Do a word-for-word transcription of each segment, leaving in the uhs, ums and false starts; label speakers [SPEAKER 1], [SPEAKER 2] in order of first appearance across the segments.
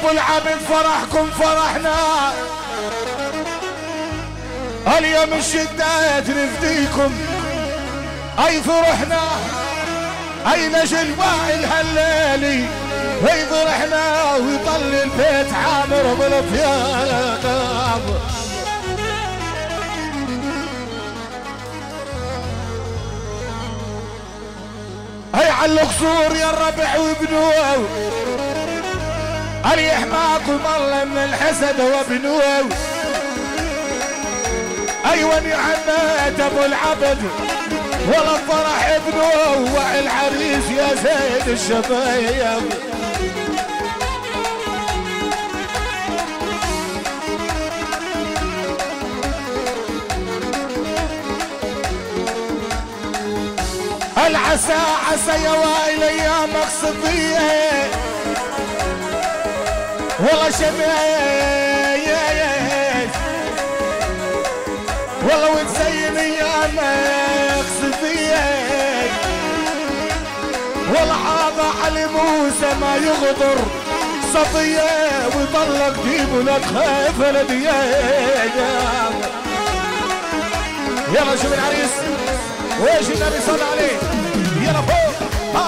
[SPEAKER 1] ابو العبد فرحكم فرحنا، اليوم الشدات نفديكم، اي فرحنا اي نجل وائل هالليلي، اي فرحنا ويضل البيت عامر بالفياض. هي على القصور يا الربع وبنوه، اللي يحماكم الله من الحسد وبنوه. ايوه يا عمات ابو العبد ولا الفرح ابنوه، والعريس يا زيد الشبايب. العسى عسى يا وائل ايامك صفيه، والله شبايب والله وتزين ايامك صفيه، والله هذا علي موسى ما يغدر صفيه، ويضلك جيب لك خايف الدياج. يلا شوف العريس وايش النبي صلى عليه، يلا فوق ها.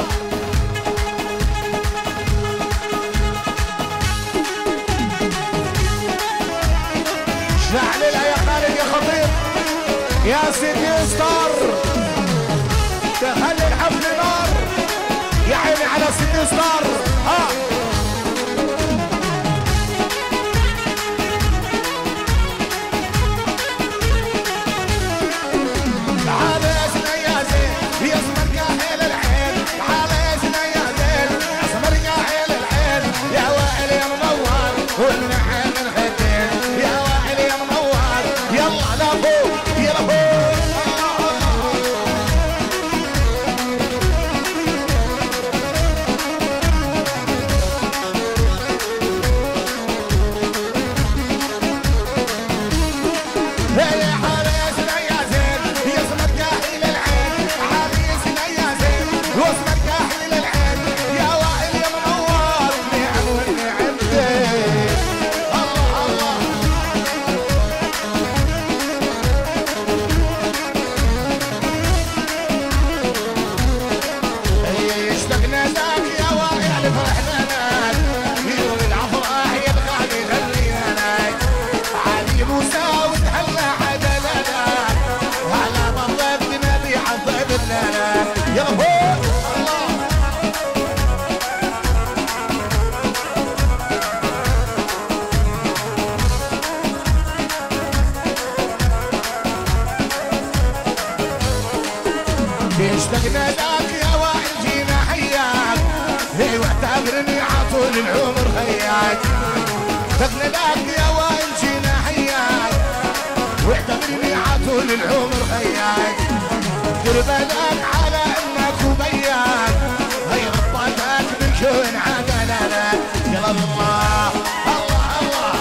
[SPEAKER 1] شعللها يا خالد يا خطير يا سيدي ستار، تخلي الحفل نار يا عيني على سيدي ستار ها. اشتقنا لك يا وائل جينا حياك، هي واعتبرني عطول العمر خياك. اشتقنا لك يا وائل جينا حياك، واعتبرني عطول العمر خياك. دير بالك على انك وبياك، هي غطتك بالكون عدلنا. يا الله الله الله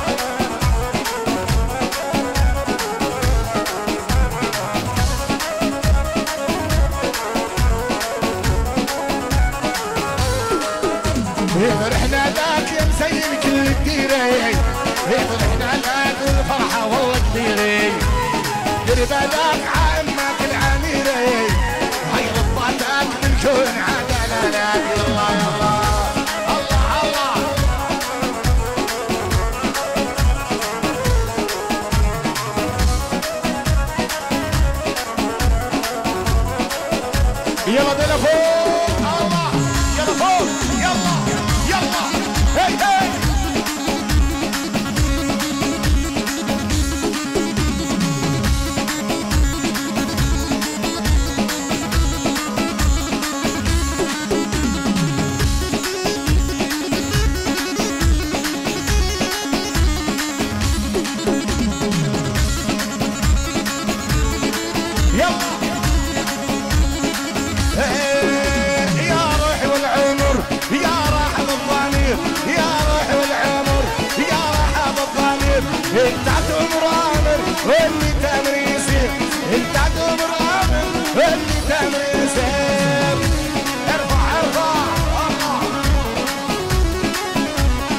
[SPEAKER 1] فرحنا لك يا مسير كل الديري، فرحنا لك الفرحة والله كبيري. دير بالك عمك العميري، هي غطتك بالكون عدلنا. يلا يلا الله الله يلا بينا فوق الله، يلا فوق يلا يلا هي هي. انت عمر عامر واللي تامر يسير، انت عمر عامر واللي تامر يسير. ارفع ارفع الله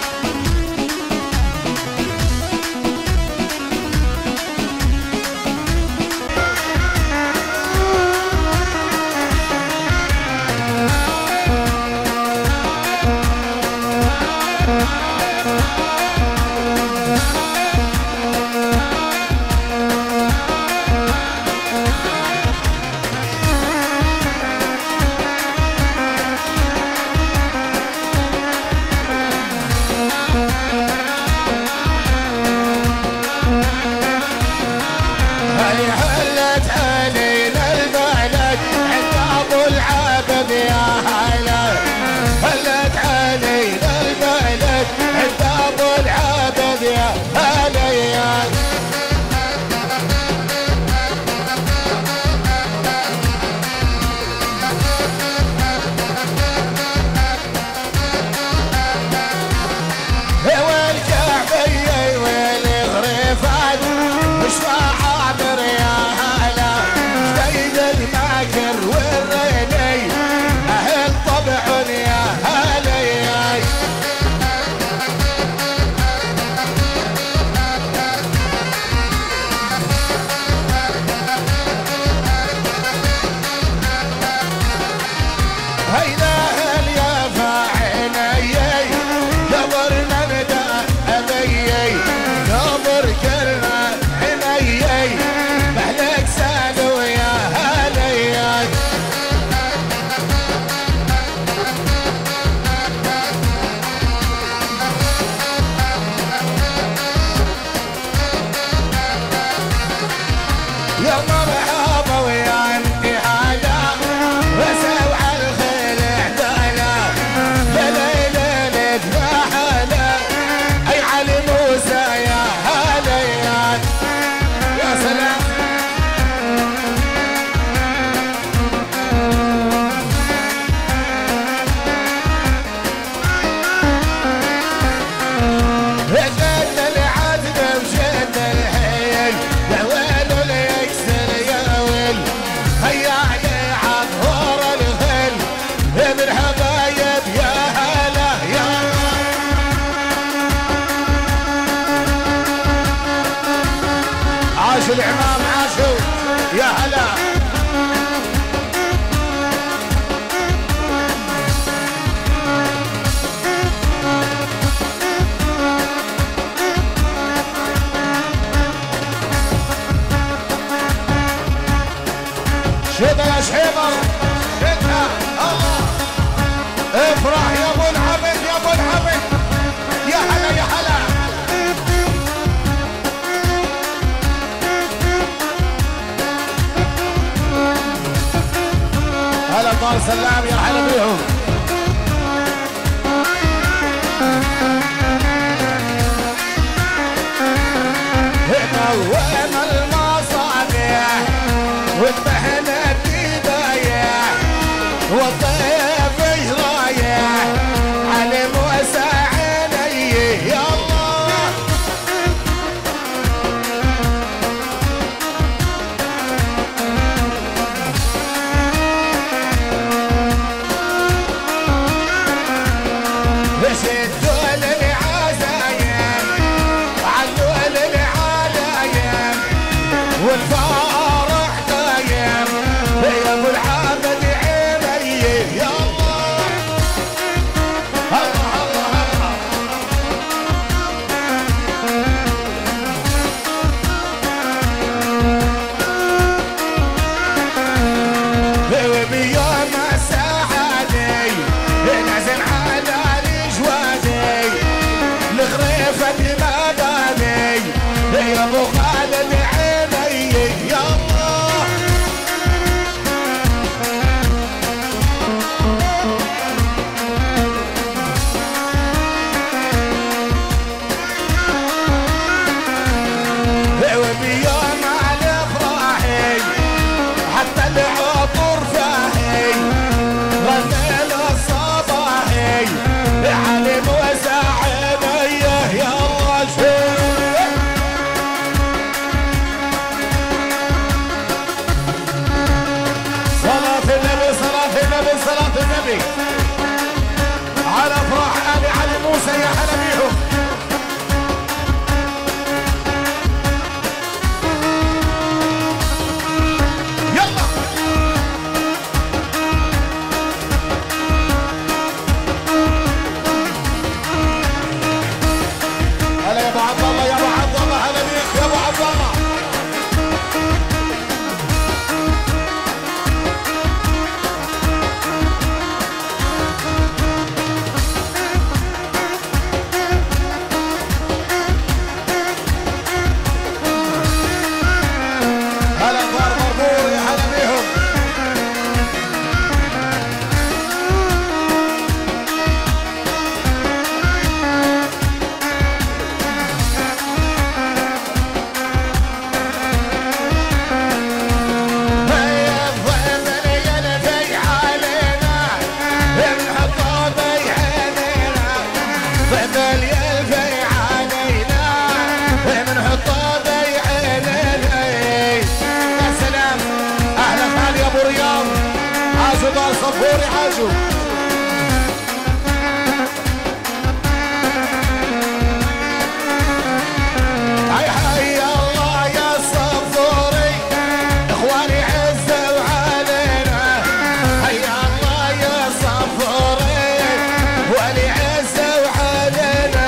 [SPEAKER 1] العمام عاشوا يا هلا. شيبة يا شحيبر شدها الله. افرح يا ابو العبد يا ابو العبد يا هلا يا هلا. هلا طال سلام يا هلا بيهم. هنا المصابيح وذبحنا الذبايح والطيف ايش رايح على موسى عينيه يا الله. شدوا للعزايم علوا للعلايم والفرح قايم يا ابو العابد عينيه يا الله. الله الله الله بيوم السعادي نعزم على الجوادي لغريفة مداني يا ابو خالد عينيه يا الله. وبيوم الافراحي حتى العطر فاهي غنى الصباحي علي موسى عينيه يا الله. صلاة النبي صلاة النبي صلاة النبي على افراح ال علي موسى يا هلا بيهم. يلا هلا يا ابو عبد الله يا ابو عبد الله هلا بيك يا ابو عبد الله. هلا دار مربور يا هلا بيهم. هيا الضيف اللي يلفي علينا بنحطه بعينينا. ضيف اللي يلفي علينا بنحطه بعينينا. يا سلام اهلا خالي يا ابو رياض عاشوا دار صفوري عاشوا. هيا هيا الله يا صفوري اخواني عزوا علينا. هيا الله يا صفوري اخواني عزوا علينا.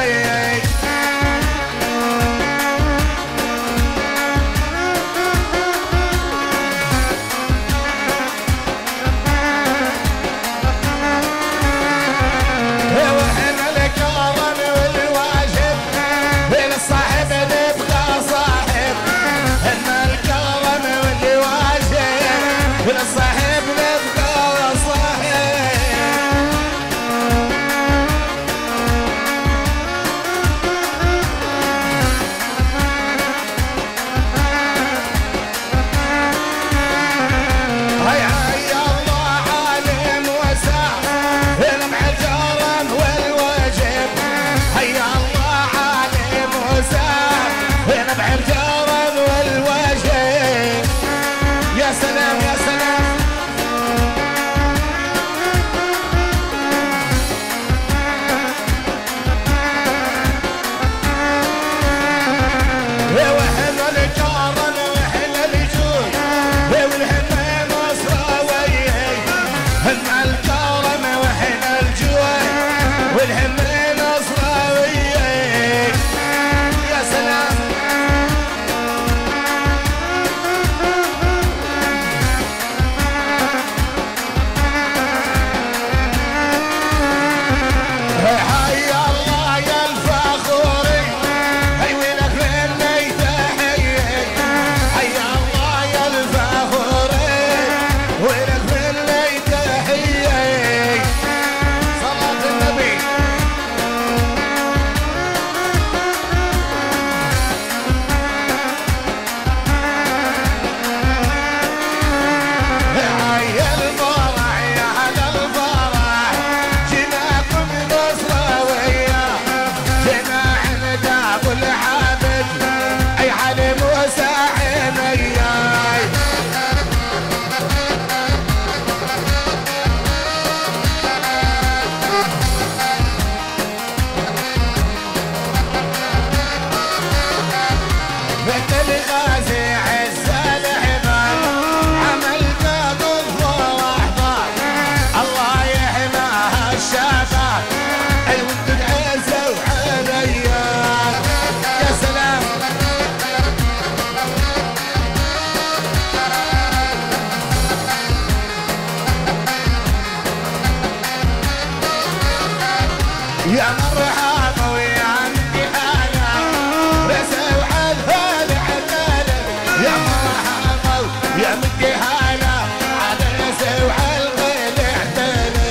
[SPEAKER 1] مرحبا ويا عمي هلا رسوا على هلا عدالة يا مرحبا يا مدي هلا على رسوا على الغيل عدالة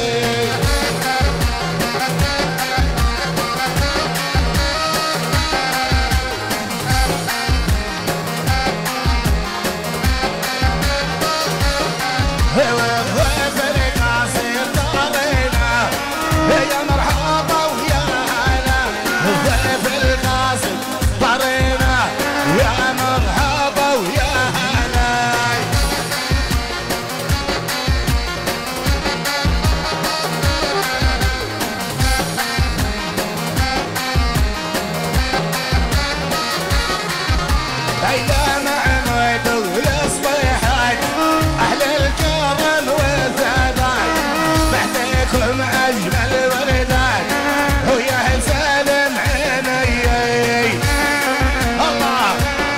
[SPEAKER 1] وقف القاصر طارينا يا مرحبا ويا هلا وقف القاصر طارينا يا مرحبا ويا هلا ايام عمود والصبيحات اهل الكرم والثبات بعدكم اجمل وردات ويا اهل سالم عيني الله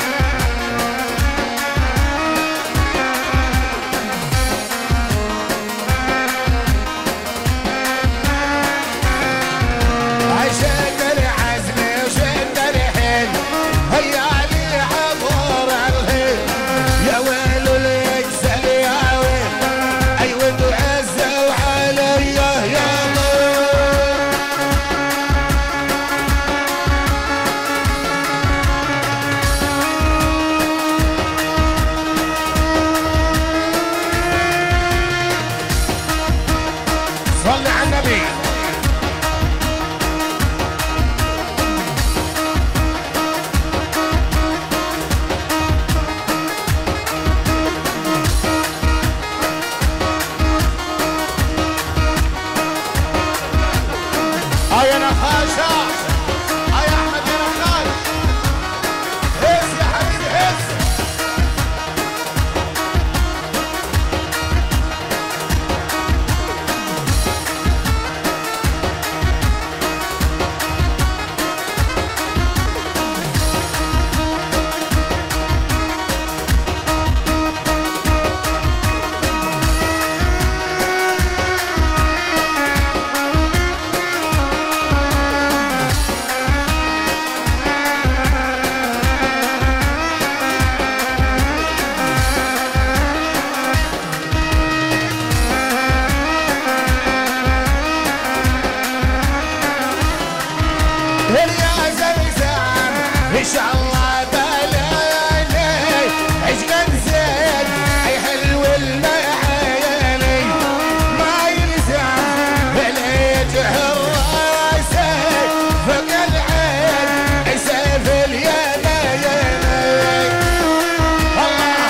[SPEAKER 1] عشق العزم وشد الحيل هيا لي عبور الهيل يا ويل اليكسل يا ويل اي ود عزوا علي يا صل على النبي هاي انا خاشع هاي احمد يا نخال هز يا حبيبي هز يا زمزم ان شاء الله بلاني عشق زين اي حلو المعاني ما يلزم بلا جهر راسي فوق العين يسيف اليمين الله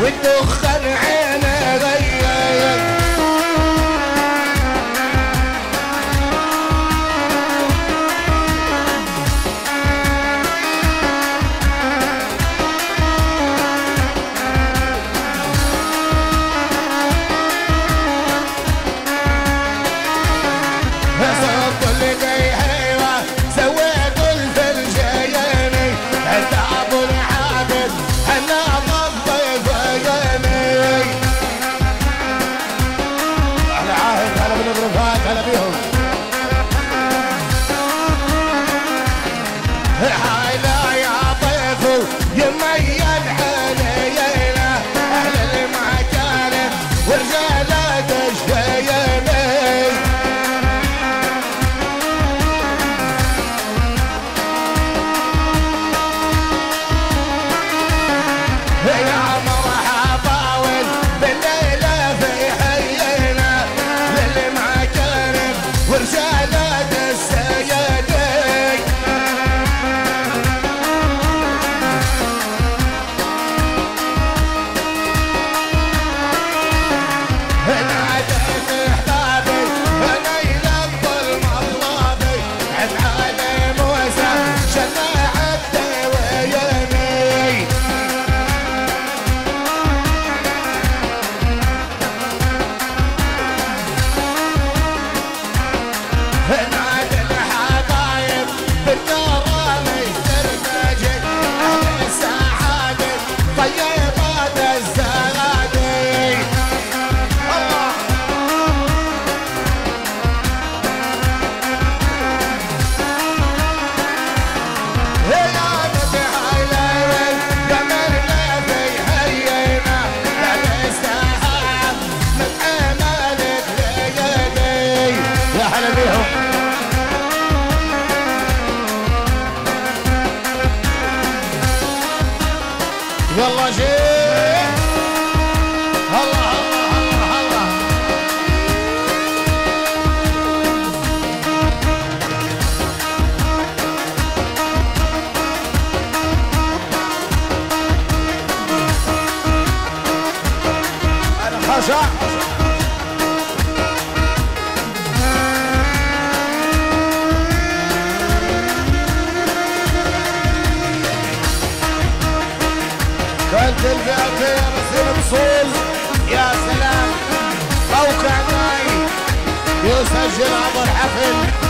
[SPEAKER 1] والدخان عينه غير. والله شيء الله الله الله الله الخشع كنت الفئة يصير بصول يا سلام موقع ناي يسجل عبر الحفل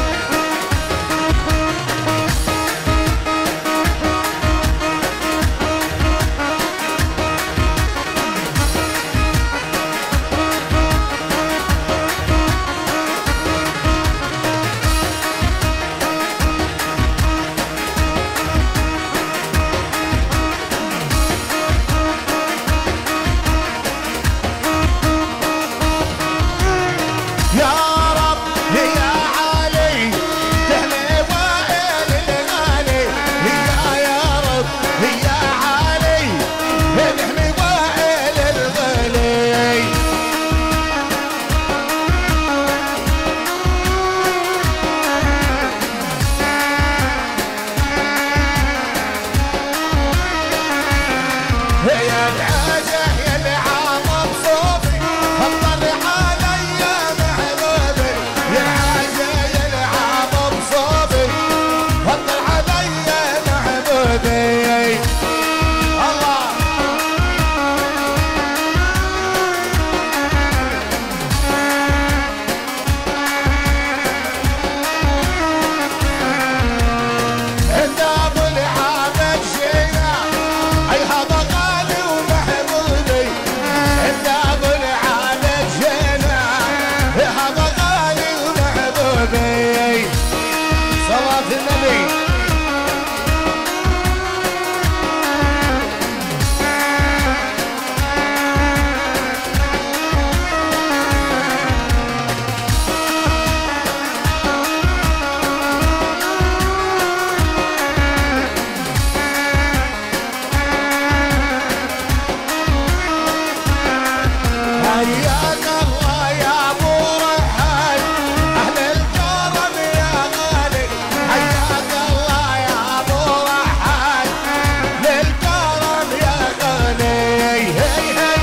[SPEAKER 1] hey, hey.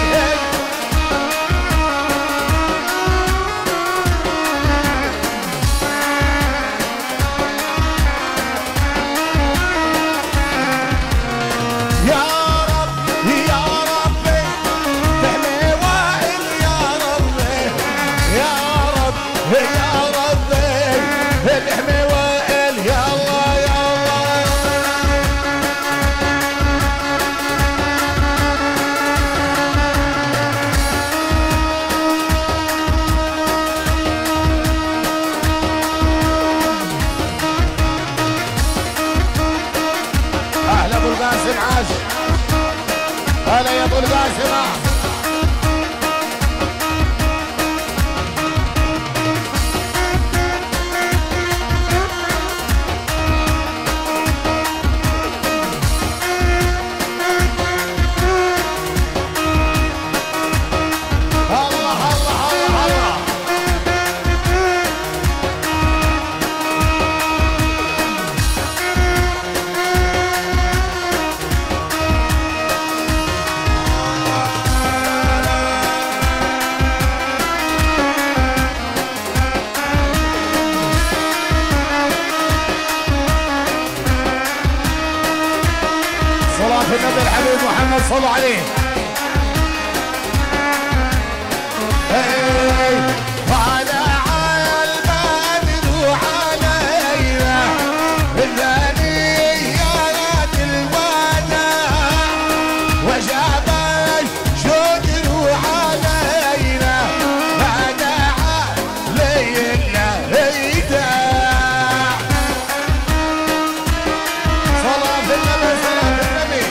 [SPEAKER 1] هلا يا ابو القاسمه. النبي الحبيب محمد صلوا عليه. طالع عالباب وعلينا الثانيات الوداع وجاب الجود وعلينا هذا علينا هيداع. صلاة النبي صلاة النبي.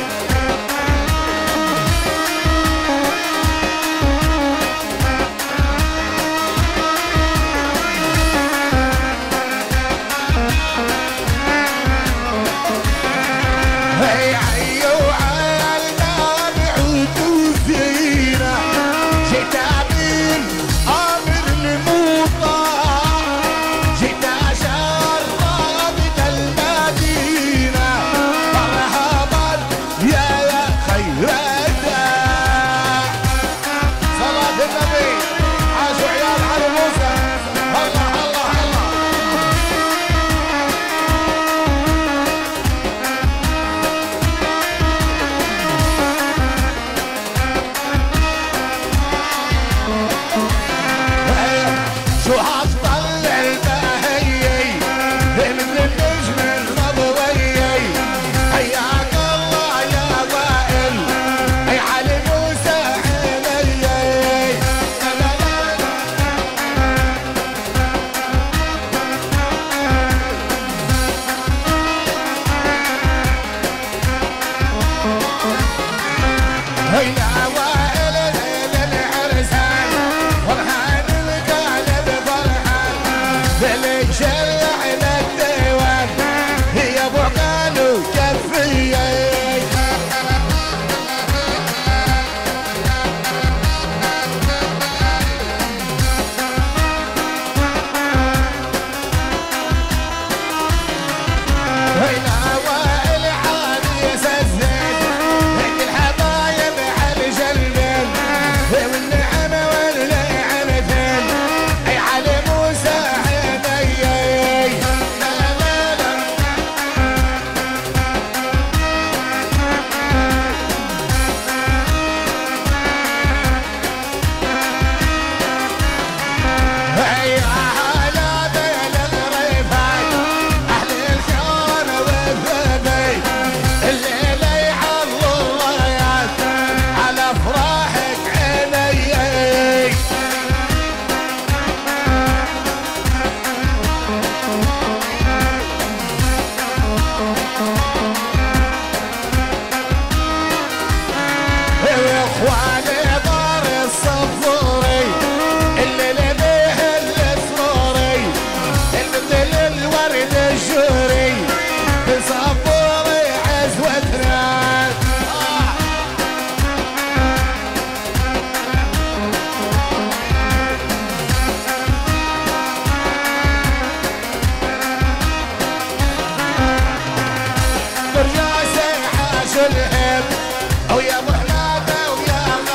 [SPEAKER 1] الهب او يا محمد او يا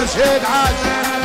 [SPEAKER 1] مرشد عاش.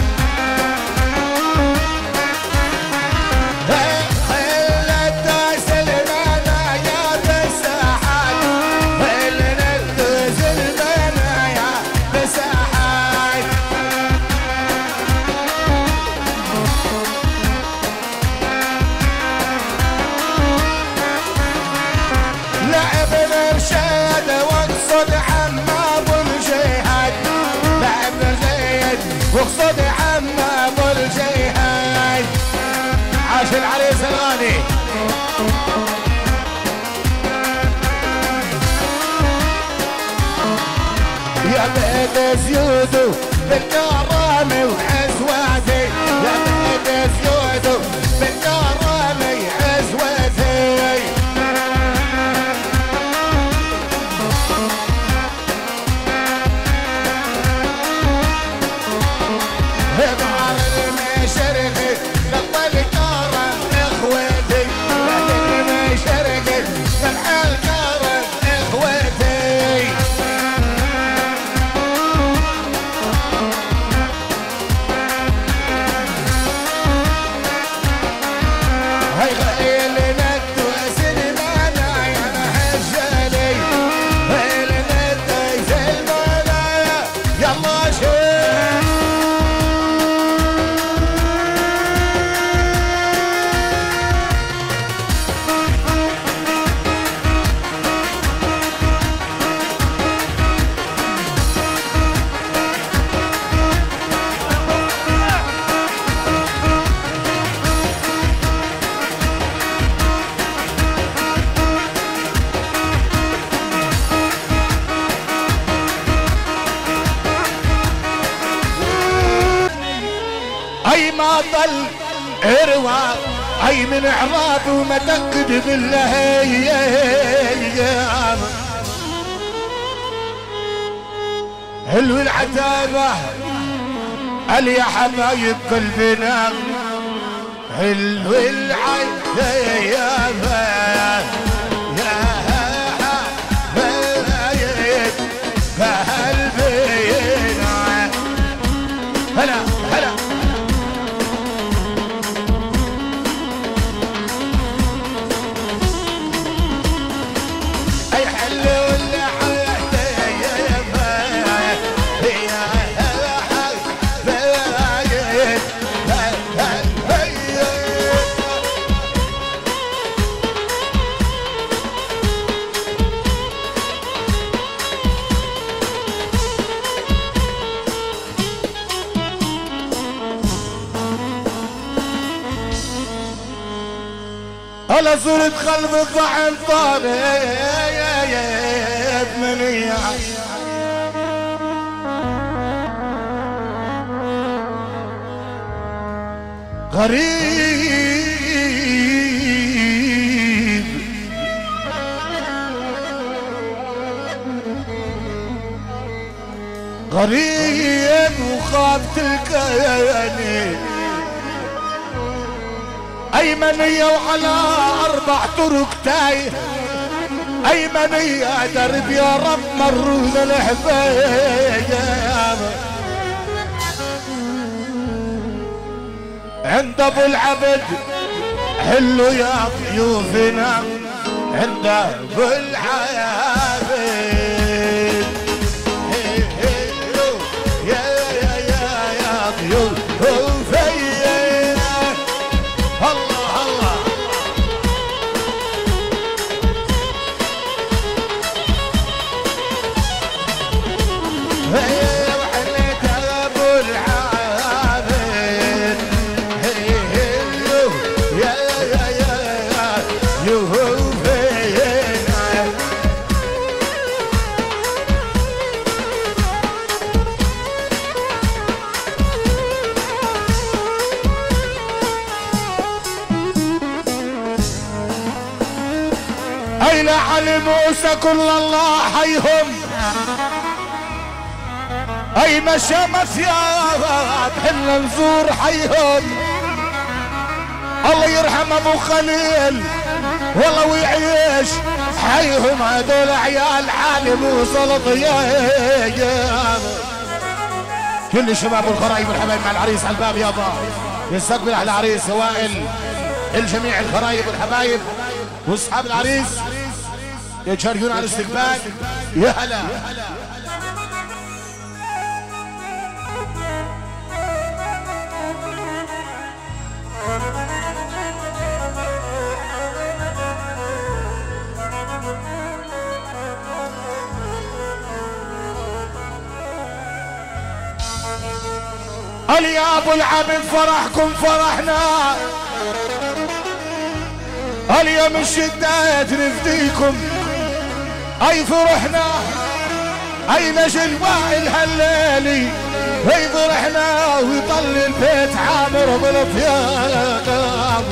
[SPEAKER 1] واقصد عم ابو الجيهان عاش العريس الغالي. يا بيت زيودو بالكرامي وعزواتي، يا بيت زيودو بالكرامي عزواتي. اي ما ضل عروة اي من اعراض ومتأكد بالايام. حلو العتابة قال يا حبايب قلبنا، حلو العتابة يا حبايب قلبنا. هلا هلا هلا صرت قلب الضحن طالب مني غريب، غريب وخاف تلقاني أيمنية وعلى أربع طرق تايه. أيمنية درب يا رب مرونا الحبايب. عند أبو العبد حلو يا ضيوفنا، عند أبو العبد يا يا يا يا ضيوفنا. الله الله هي وحنيت ابو العابد. هي يا يا يا يوفينا. أين علي موسى كل الله حيهم، أي مشى مسيات حنا نزور حيهم. الله يرحم أبو خليل والله ويعيش حيهم، هذول عيال علي موسى الضياء. كل الشباب والخرايب والحبايب مع العريس على الباب يابا. يستقبل احلى عريس سوائل الجميع الخرايب والحبايب واصحاب العريس يتشاركون على الاستقبال. يا هلا قال يا ابو العبد فرحكم فرحنا، قال يوم الشدات نفديكم، اي فرحنا اي نجل وائل هالليلي، اي فرحنا ويطل البيت عامر بالفياض.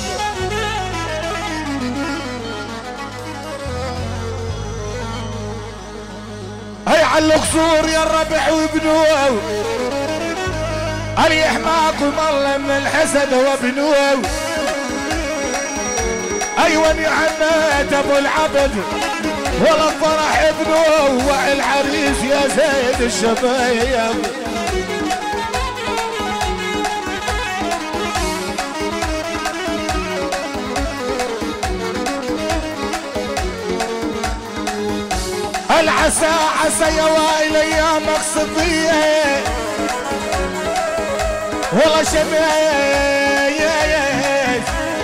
[SPEAKER 1] هي على القصور يا الربع وبنوه، قال يحماكم الله من الحسد وبنوه. ايوه يا عمات ابو العبد ولا الفرح ابنه والعريس يا زيد الشبايب. العسى عسى يا وائل ايامك صفيه والله شبايب،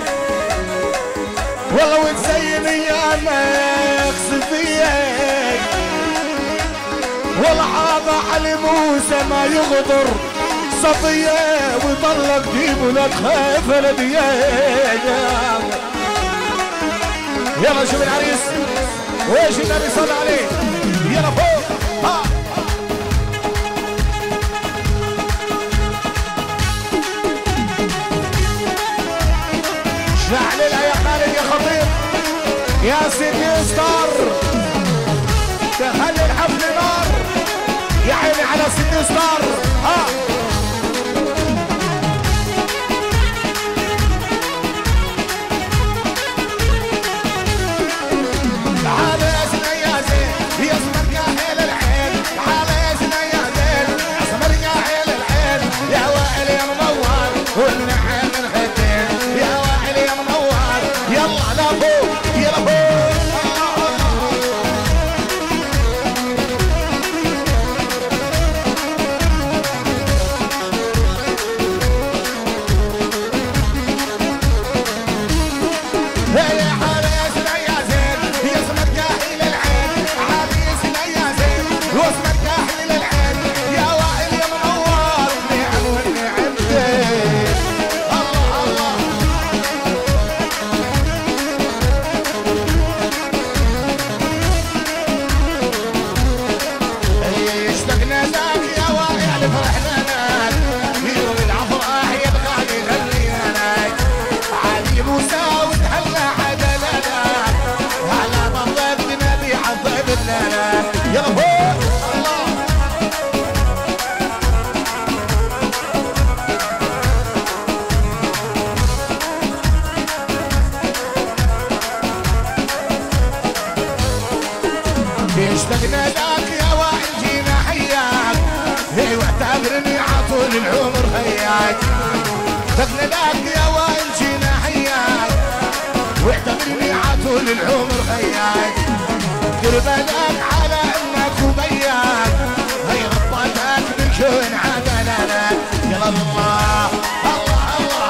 [SPEAKER 1] والله وتزين ايامك صفيه، والله عاضى علي موسى ما يغدر صفيه، ويطلق جيبه لا تخاف الديان. يلا شوف العريس وايش النبي صلى عليه. يلا فوق ها شعللها يا خالد يا خطيب يا سيدي ستار، تخلي الحفل نار يا عيني على سيدي ستار. ها تعال يا سيدي يا زين يا اسمك يا حيل العين، تعال يا سيدي يا زين اسمك يا حيل العين، يا وائل يا منور والنعيم من خدين، يا وائل يا منور يلا لفوق يلا فوق. اشتقنا لك يا وائل جينا حياك، هي واعتبرني عطول العمر خياك. اشتقنا لك يا وائل جينا حياك، واعتبرني عطول العمر خياك. دير بالك على انك وبياك، هي غطتك من شون عدلالك. يلا الله الله الله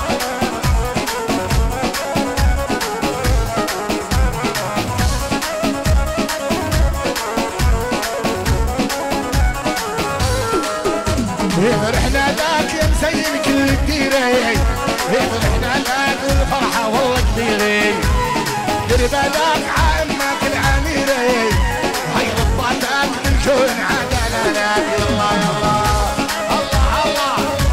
[SPEAKER 1] فرحنا لك يا مسير كل كتيري، فرحنا لك والفرحة والله كتيري. دير بالك عمك العميري، هاي غطتك من شون عدلالك. يلا يلا الله الله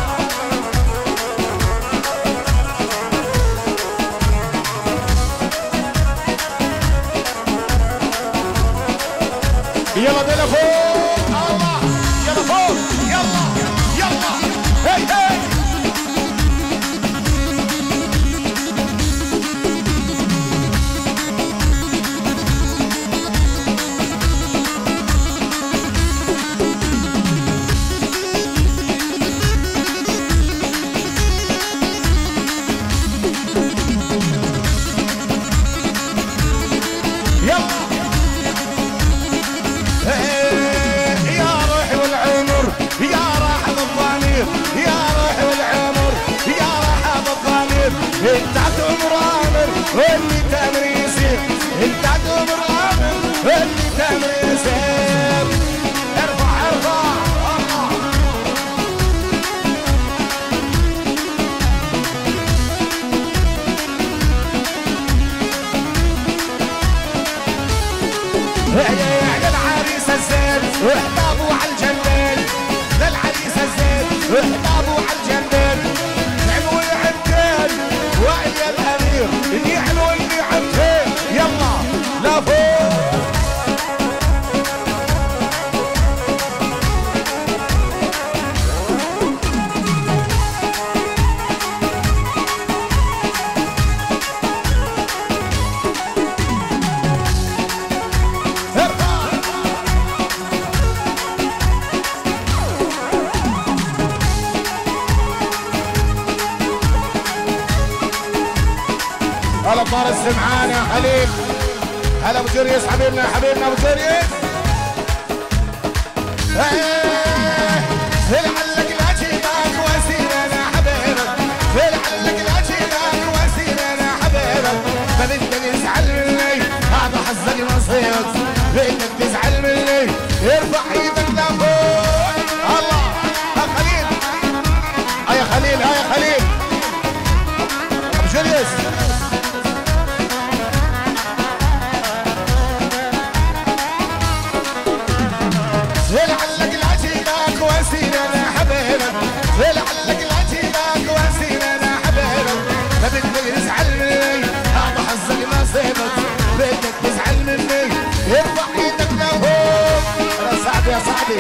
[SPEAKER 1] يلا بينا فوق الله يلا فوق يلا يلا هي هي. واللي تامر يصير انت عدو مرامن واللي تامر يصير ارفع ارفع على العريس الزين واحبابه على الجنين للعريس الزين واحبابه على الجنين حلو العتين وعلي الامير اللي حلو اللي عتين يلا لفوق هلا بفارس سمعان يا خليل هلا ابو جريس حبيبنا حبيبنا ابو جريس لعلك لا جيبك وسيلنا حبيبك لعلك لا جيبك وسيلنا حبيبك بدك تزعل مني هذا حظك نصيبك بدك تزعل مني ارفع ايدك لفوق الله يا خليل يا خليل يا خليل ابو جريس لعلك لا جيبك وسيلنا حبيبك لعلك لا جيبك وسيلنا حبيبك بدك تزعل مني هذا حظك نصيبك بدك تزعل مني ارفع ايدك لفوق يا صاحبي يا صاحبي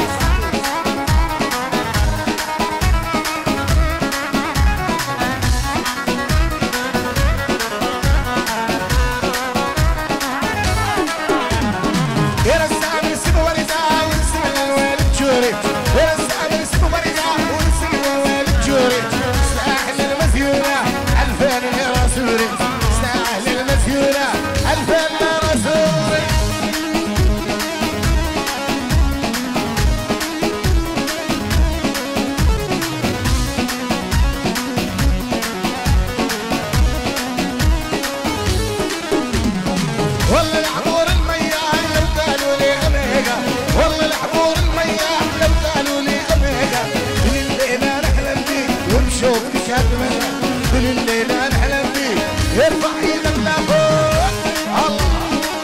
[SPEAKER 1] الليلة نحلم بيه ارفع ايدك لفوق الله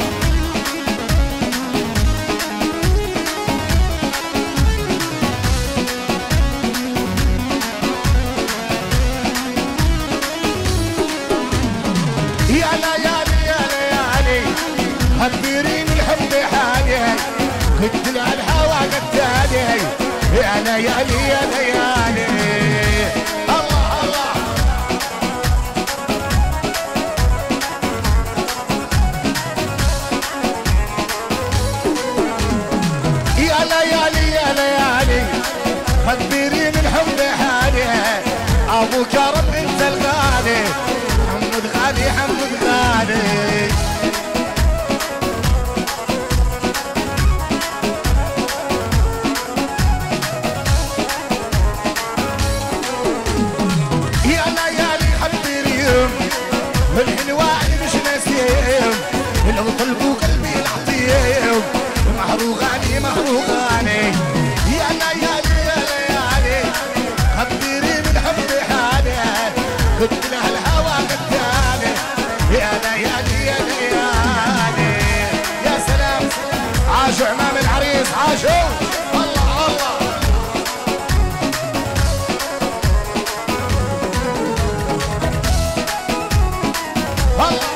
[SPEAKER 1] يا ليالي يا ليالي هتديرين الحب حالي قلت على الهوى قتالي يا ليالي يا ليالي خبرين الحب حالي ابو كرم انت الغالي حمد غالي حمد غالي يا ليالي خبرين الحلواني مش ناسيهم لو طلبوا قلبي العطيهم محروقاني محروقاني يا ليالي خبري من حب حالي قلت له الهوى قتالي يا ليالي يا ليالي يا سلام عاشوا امام العريس عاشوا الله الله الله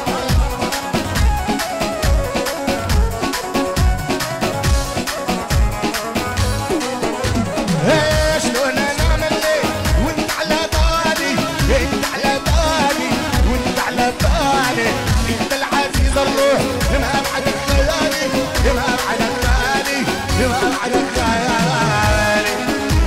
[SPEAKER 1] انت العزيز الروح لما ابعد الليالي لما ابعد الليالي لما ابعد الليالي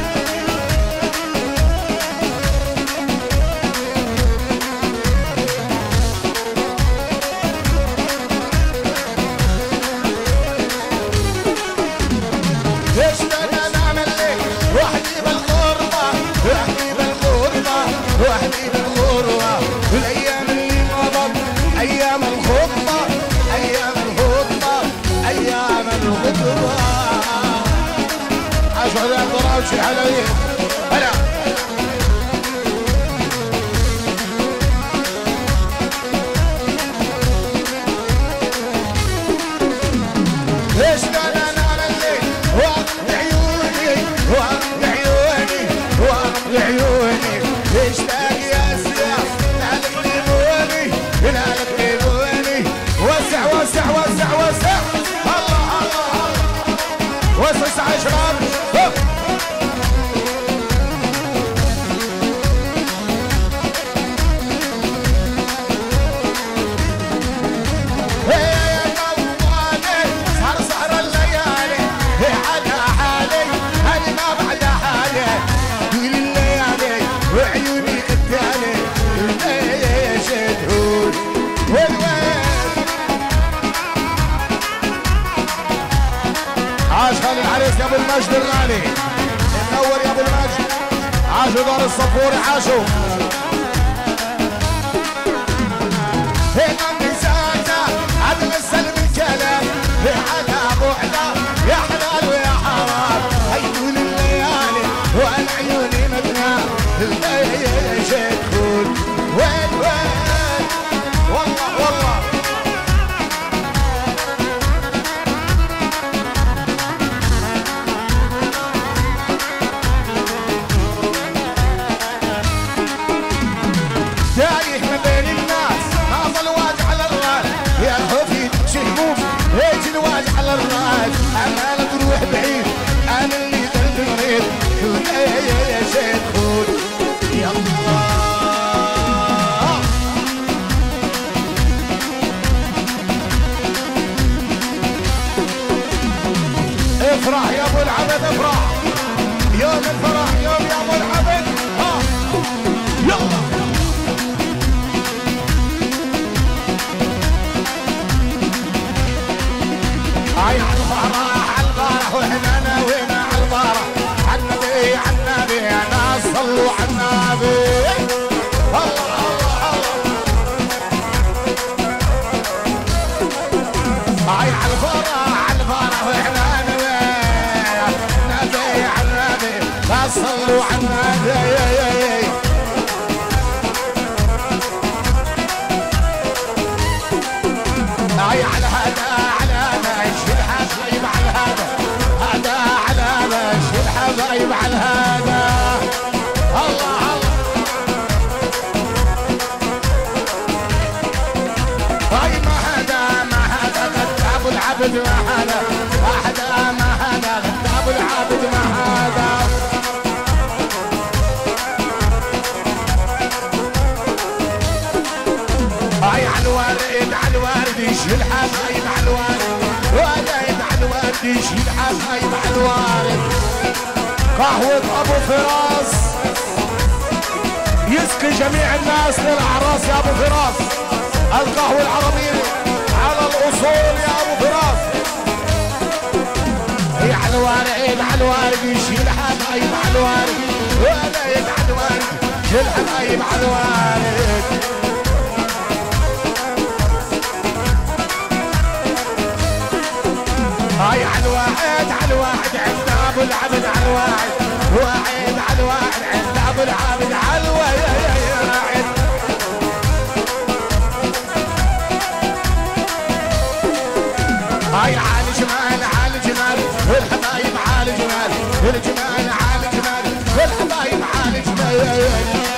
[SPEAKER 1] ايش بدنا نعمل ليه وحدي بالغربه وحدي بالغربه وحدي بالغربه والايام اللي مضت ايام الخطبة ايام الخطبة ايام الخطبة عاشوا يا ضرب شي حلوين هلا ليش لا لا لا الليل وقت عيوني وقت عيوني وقت عيوني ليش لاقي يا سياح لالك ليبوني لالك ليبوني وسع وسع وسع وسع الله الله الله وسع يا شباب يا ابو المجد الغالي منور يا ابو المجد عاشوا دار الصفوري عاشوا هيك مسانا عاد نسلم الكلام على بعده يا حلال ويا حرام هيقول الليالي وانا عيوني مدنى الليل شكول وين وين والله والله تايه ما بين الناس ما ظل واجع على الراس يا خوفي شهموم هيك الواجع على الراس انا لا تروح بعيد انا اللي قلبي مريض يا شيخ خود يا الله افرح يا ابو العبد افرح يوم الفرح يوم يا ابو العبد ها يلا هاي عالفرح عالفرح واحنا ناوينا عالفرح عالنبي عالنبي ناس صلوا عالنبي الله الله الله هاي عالفرح عالفرح واحنا ناوينا نبي عالنبي ناس صلوا عالنبي هاي على هذا حبايب على هذا هذا على ماشي الحبايب على هذا الله الله هاي ما هذا ما هذا غتاب العبد ما هذا هذا ما هذا غتاب العبد ما هذا هاي على الوارد على الوارد يشيل حبايب على الوارد وارد على الوارد يشيل حبايب على الوارد قهوة ابو فراس يسقي جميع الناس للاعراس يا ابو فراس القهوة العربية على الاصول يا ابو فراس هي على الوارد على الوارد يشيل حبايب على الوارد وارد على الوارد يشيل حبايب على الوارد هاي على الواحد على الواحد عند ابو العبد على الواحد واحد على الواحد عند ابو العبد على الواحد هاي على جمال على جمال والحبايب على جمال والجمال على جمال والحبايب على جمال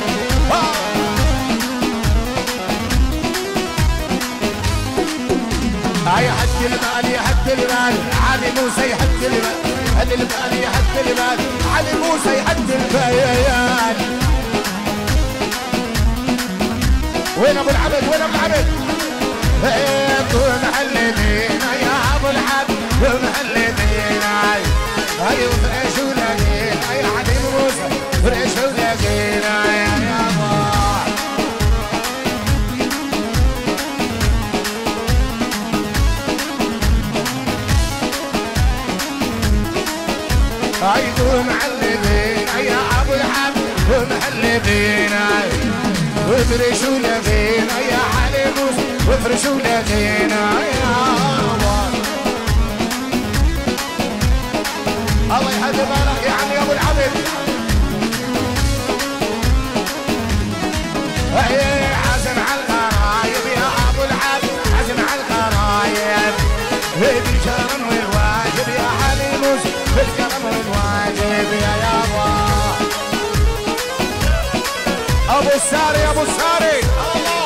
[SPEAKER 1] هاي حد المال يا حد المال علي موسى يحد المال حد المال يا حد المال علي موسى يحد البيان وين ابو العبد وين ابو العبد انتوا محللين يا ابو العبد محللين هاي فريش ولاقين هاي علي موسى فريش ولاقين يا ابو هايدو معلمين يا ابو العبد ومحلبين وفرشوا لفين يا علي موسى رسولة زينة الله يحد بالك يا عمي ابو العبد عزم على الغرايب يا ابو العبد عزم على الغرايب بالكرم والواجب يا حليموس بالكرم والواجب يا يابا ابو الساري ابو الساري الله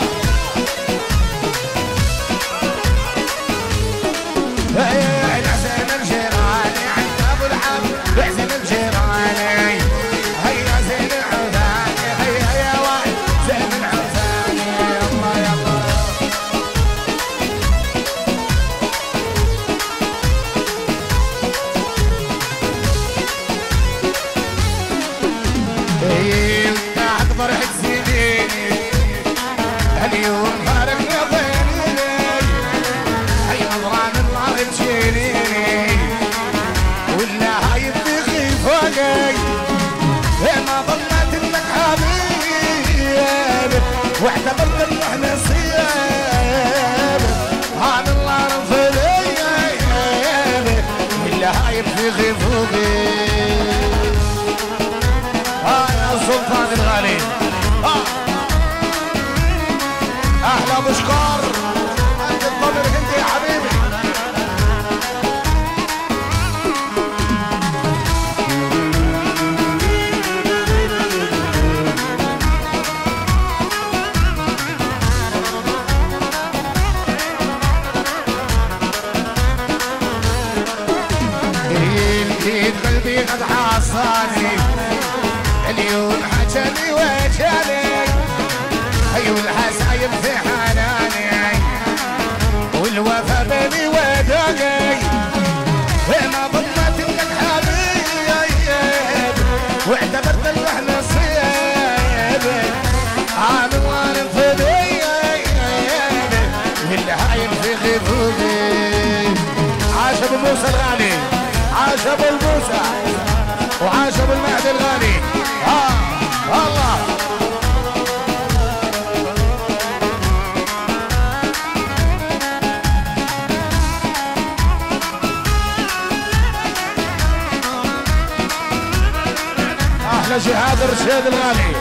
[SPEAKER 1] الحسين الجيراني عند ابو العبد الحسين الجيراني هيا زين العثاني هيا يا واد زين العثاني يلا يلا ايه انت فرحة زينيني اليوم فارقنا ضينيني هي نظران الله تشيليني ولا هاي تبغي فوقي ما ظنت انك حبيب واعتبرت ان احنا صياب هان الله رفضي ولا هاي تبغي فوقي ها يا سلطان الغالي ها احلى بشكار انت الضمر انت يا حبيبي ايد قلبي قد حاصاني اليوم حجاني وجاني ايوه الحسايب في حناني والوفا بيني وداني ما ظنت انك حبيب واعتبرت ان احنا صياب عن الله فدي والهايم في غيبوبي عاش ابو موسى الغالي عاش ابو الموسى وعاش ابو المهدي الغالي ها الله احلى جهاد الرشيد الغالي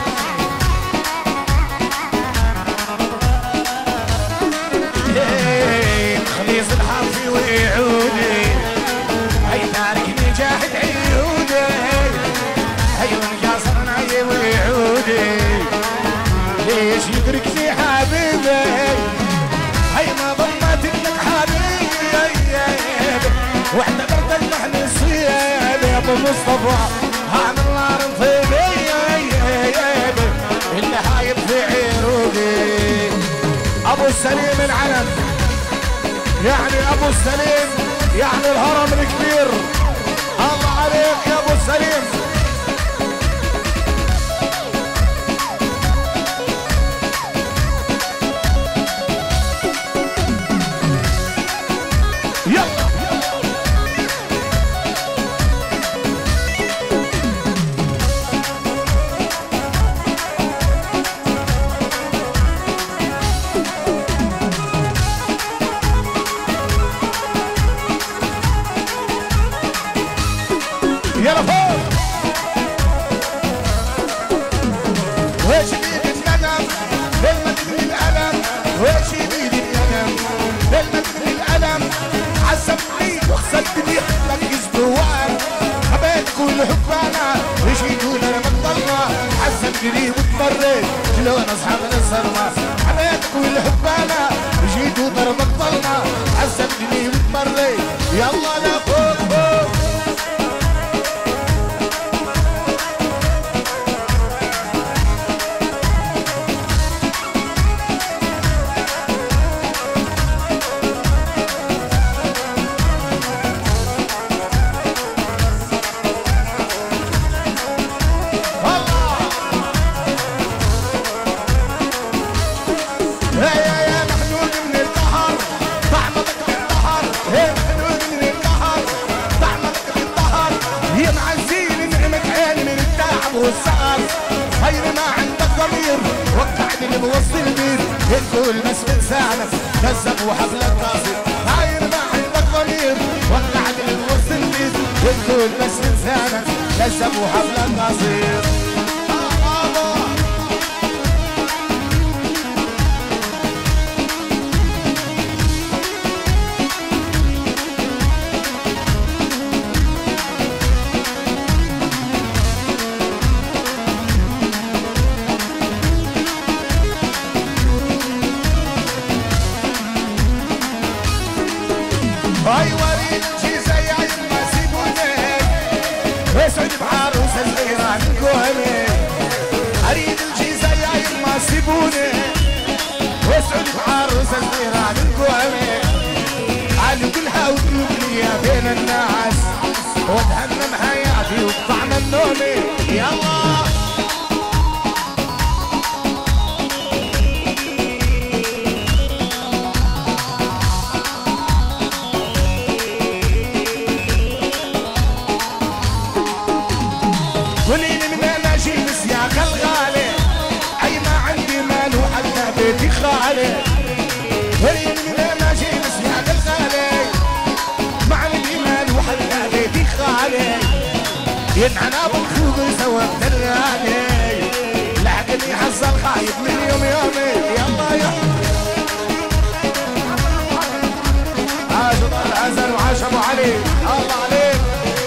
[SPEAKER 1] خليص الحافي ويعودي هي تاركني جاحد عيودي هي ونقاصرنا ويعودي ليش يدركني حبيبي هي ما ظنت انك حبيبي واعتبرت ان احنا صياب يا ابو مصطفى عن الله رفيبي اللي هايب في عروقي ابو السليم العلم يعني ابو السليم يعني الهرم الكبير الله عليك يا ابو السليم يلا يلا فوق ويش بيدي الندم بالمدن الألم ويش بيدي الندم بالمدن الألم عذبني وخسرتني ركز بوعد حبيت كل حبانا ويجيتوا لنا بطلنا عذبني وتمريت شلون اصحى من الصرمة حبيت كل حبانا ويجيتوا لنا بطلنا عذبني وتمريت يلا لا فوق فوق يا يا يا محنون من البحر طعمتك من البحر يا محنون من البحر كذب وحفلة قاصد هاي ما عندك ضمير وقعت الوسط البيت وتقول بس لسانك كذب وحفلة قاصد هاي وريد الجيزة يا يما سيبوني واسعد بعروس الغيران الكوهني اريد الجيزة يا يما سيبوني واسعد بعروس الغيران الكوهني علي كلها وتلوكلي يا بين الناس واتهنم حياتي وطعم النومي يلا قوليلي من انا اجي مسياق الغالي اي ما عندي مال وحتى بيتي خالي قوليلي من انا اجي مسياق الغالي ما عندي مال وحتى بيتي خالي ينعنا بالخوض سوا الدراني لحقني حظ الخايب من يوم يومي يلا يا عاش الحسن وعاش ابو علي الله عليك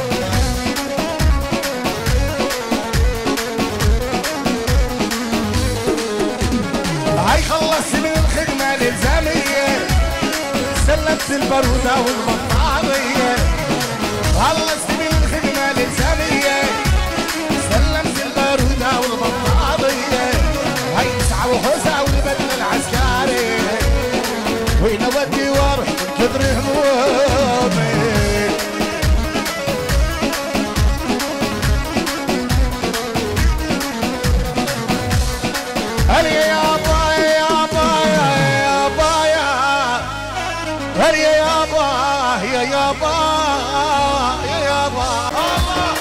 [SPEAKER 1] هاي خلصت من الخدمة الإلزامية سلمت البارودة والبطارية خلصت من الخدمة الإلزامية سلمت البارودة والبطارية هاي سعى وحوسة والبدل العسكري وين اودي واروح من كثر همومي هلي يا بايا يا بايا يا بايا هلي يا بايا يا بايا يا بايا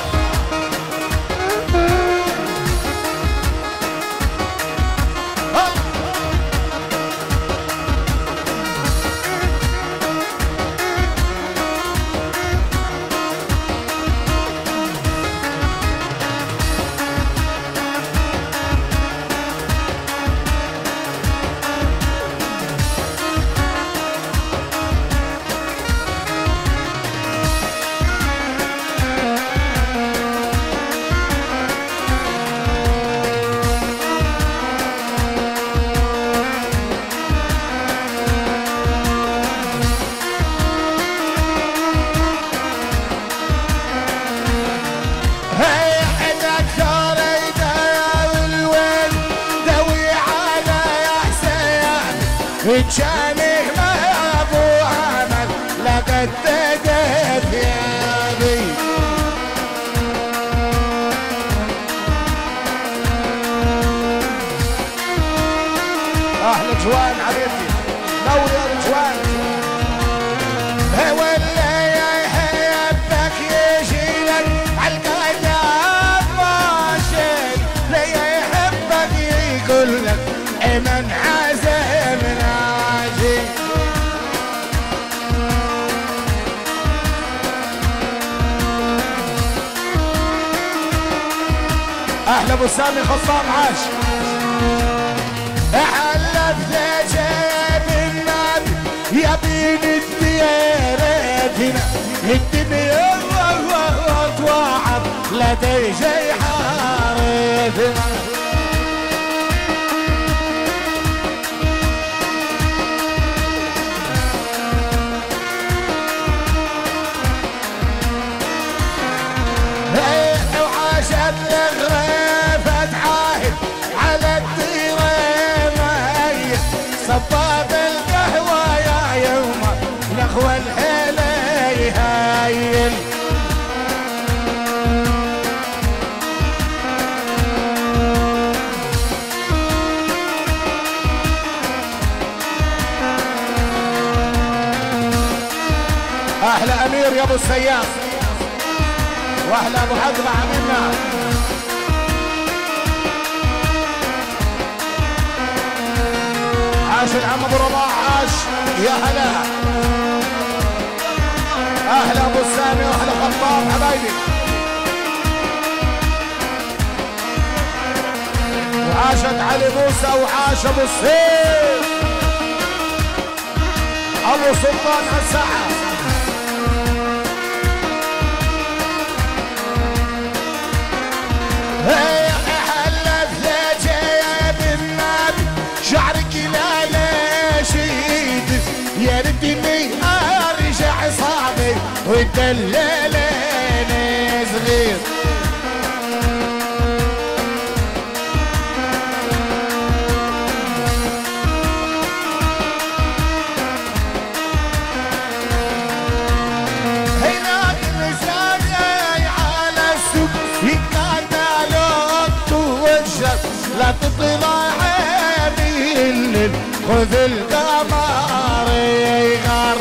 [SPEAKER 1] جاني ما ابو عمل لقد تقت ثيابي اهل جوان حبيبتي نور يا رجوان ولا يحبك يجيلك عالقدام ماشي لا يحبك يقول لك من عزم ناجي اهلا ابو سامي خصام عاش حلف لجيب النبي يا بين الديارتنا الدنيا وتوعد لدي جاي حارتنا صباب القهوة يا يوم الأخوة الحلي هايل أحلى أمير يا أبو السياف وأحلى أبو حقبة عملنا عاش العم ابو رباح عاش يا هلا اهلا ابو سامي واهلا خطاب حبايبي وعاشت علي موسى وعاش ابو السيف ابو سلطان الساحه هي حلت لجيب النبي شعرك لا نشيد يا ريتني ارجع صعبي وتدللني صغير هناك نساي على السوق يقاتلون توجه لا تطلع عيني خذ القمر يغر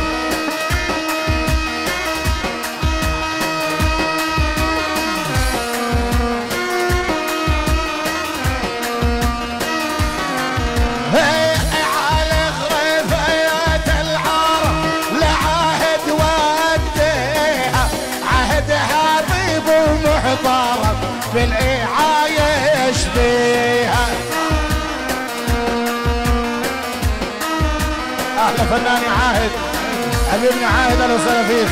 [SPEAKER 1] على غرفيات العار لعهد وديها عهدها طيب ومحترم بالعايش فيها اهلا فنان عاهد حبيبنا عاهد اهلا وسهلا فيك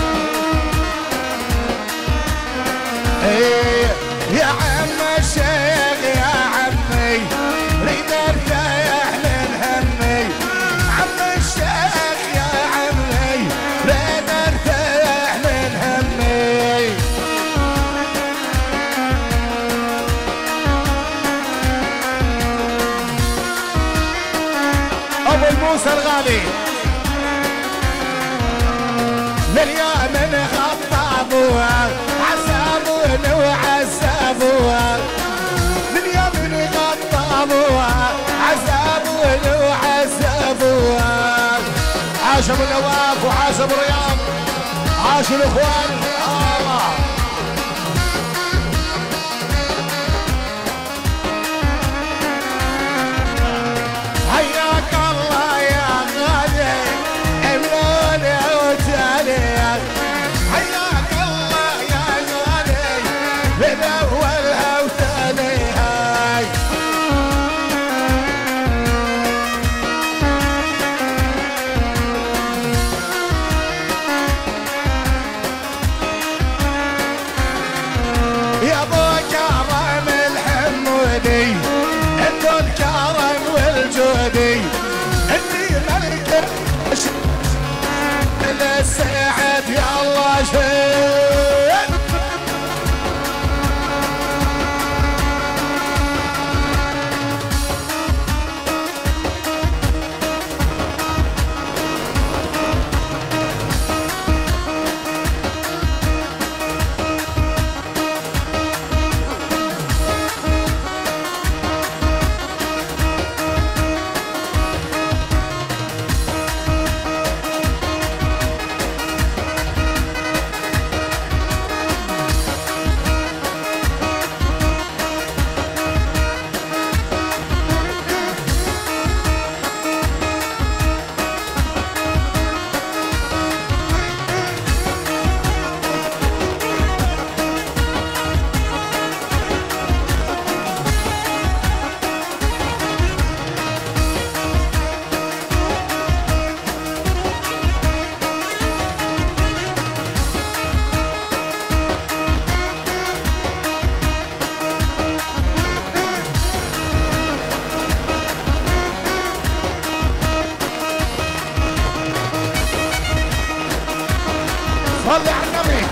[SPEAKER 1] ايه يا عم الشيخ يا عمي ريد ارتاح من همي عم الشيخ يا عمي ريد ارتاح من همي ابو الموسى الغالي مليون من خطابوها عسابون وعسابوها مليون من خطابوها عسابون وعسابوها عاش ابو نواف وعاش ابو رياض عاش الاخوان الله حياك الله يا غالي املوني وتالي حياك الله يا غالي من اولها وتاليها يا ابو كرم الحمودي انتو الكرم والجودي اني ملك السعد يا الله شهد صلي على النبي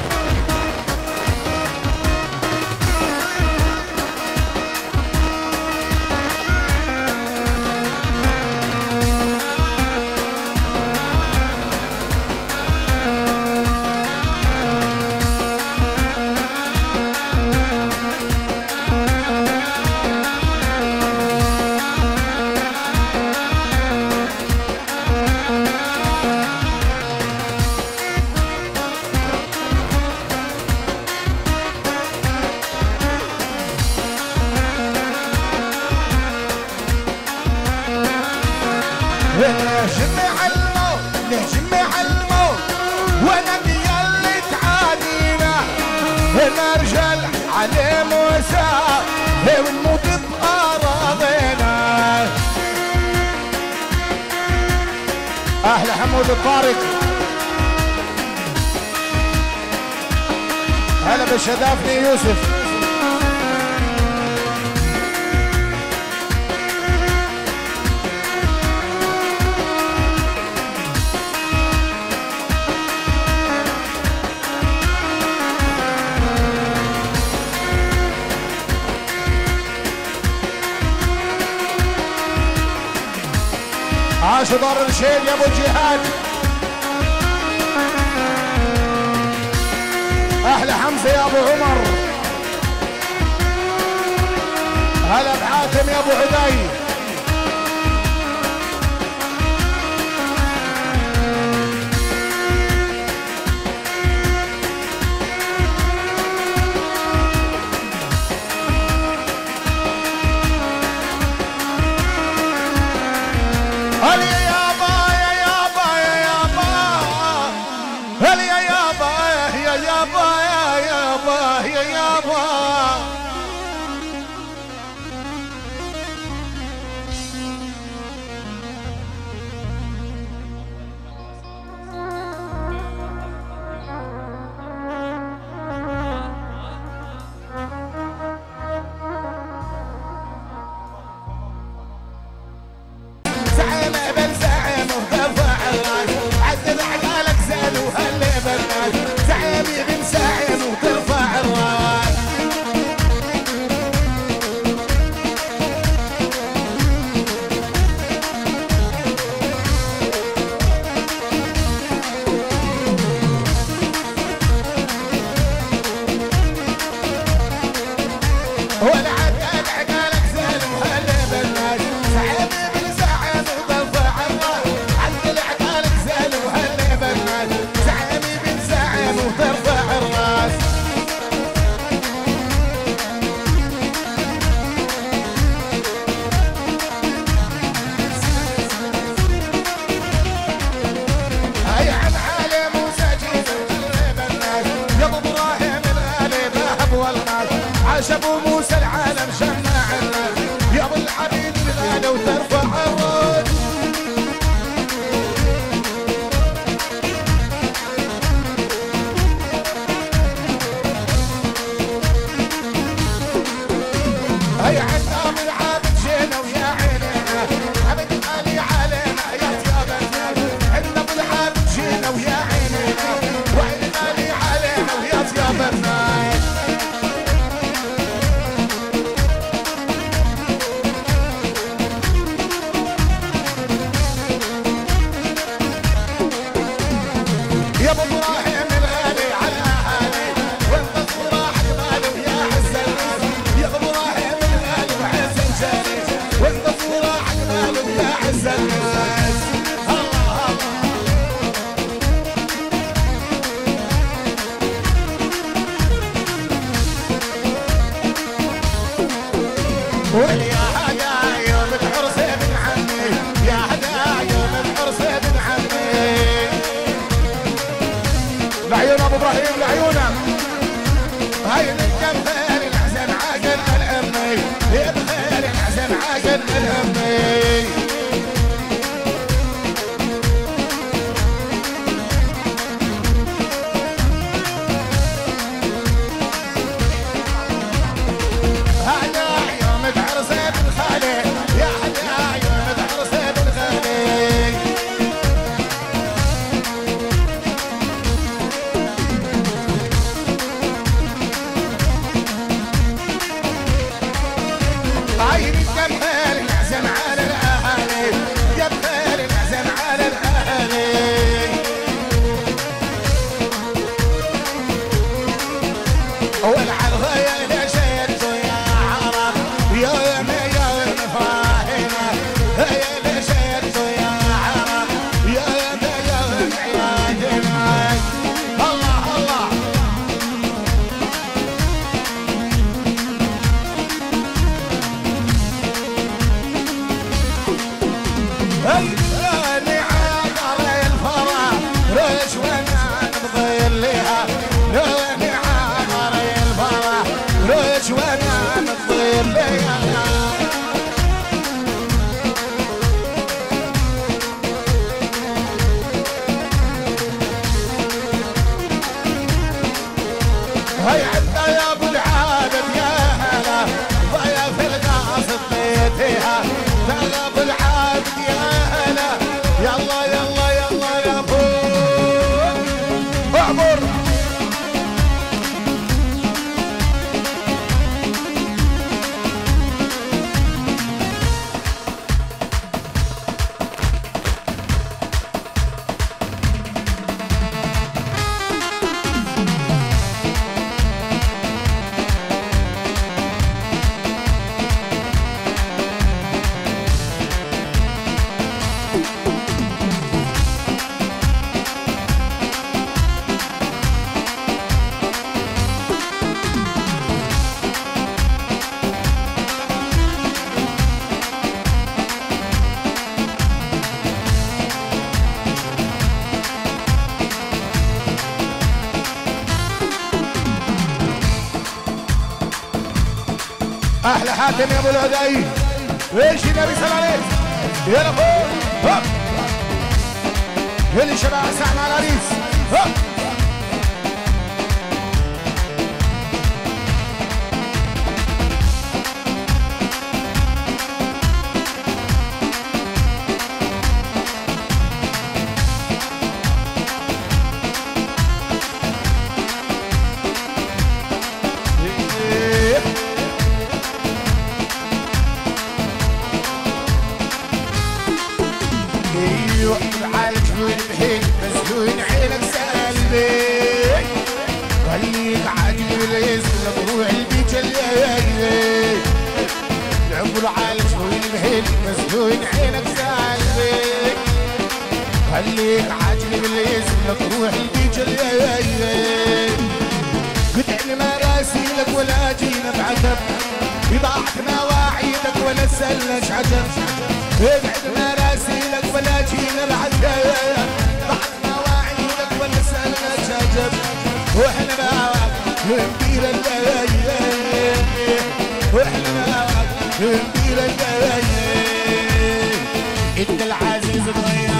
[SPEAKER 1] جمع الموت وانا اللي تعادينا هنا رجال علي موسى ونموت بأراضينا. اهلا حمود الطارق. هلا بالشدافني يوسف. عاش دار الرشيد يا ابو الجهاد. احلى حمزه يا ابو عمر. هلا بحاتم يا ابو عدي. عاش ابو موسى العالم جمع الناس يا ابو الحبيب الغالي وترفع الراس. هيا عنا من عابد جينا ويا عينينا عبد غالي علينا يا ثيابنا. عنا من عابد جينا ويا عينينا وعين غالي علينا ويا ثيابنا. يا ابو ابراهيم الغالي على اهالي وانت الصراح الغالي ويا عز الناس. يا ابو ابراهيم الغالي وعز الجاري وانت الصراح الغالي ويا عز الناس. الله الله. ويا هدا يوم العرس ابن عمي يا هدا يوم العرس ابن عمي. لعيون ابو ابراهيم لعيونك. هاي نتكم خير الحزن عاقل الامي يا بخير الحزن عاقل الامي. هذا يوم العرس ابن خالي يا هذا يوم العرس ابن خالي. عيني الدمهر الحزن على الاهالي احلى حاتم يا ابو الهداي. ايش النبي صلى الله عليه يلا فوق هوب اللي شباب ساعة مع العريس هوب خليك عاجل بالاسم لك روح البيج الليل قطعني مراسيلك ولا جينا بعتب بضاعت مواعيدك ولا سلش عجب ابعد مراسيلك ولا جينا بعتب ضاعت مواعيدك ولا سلش عجب واحنا معاك نبيل الليل واحنا معاك نبيل الليل انت العزيز اتغير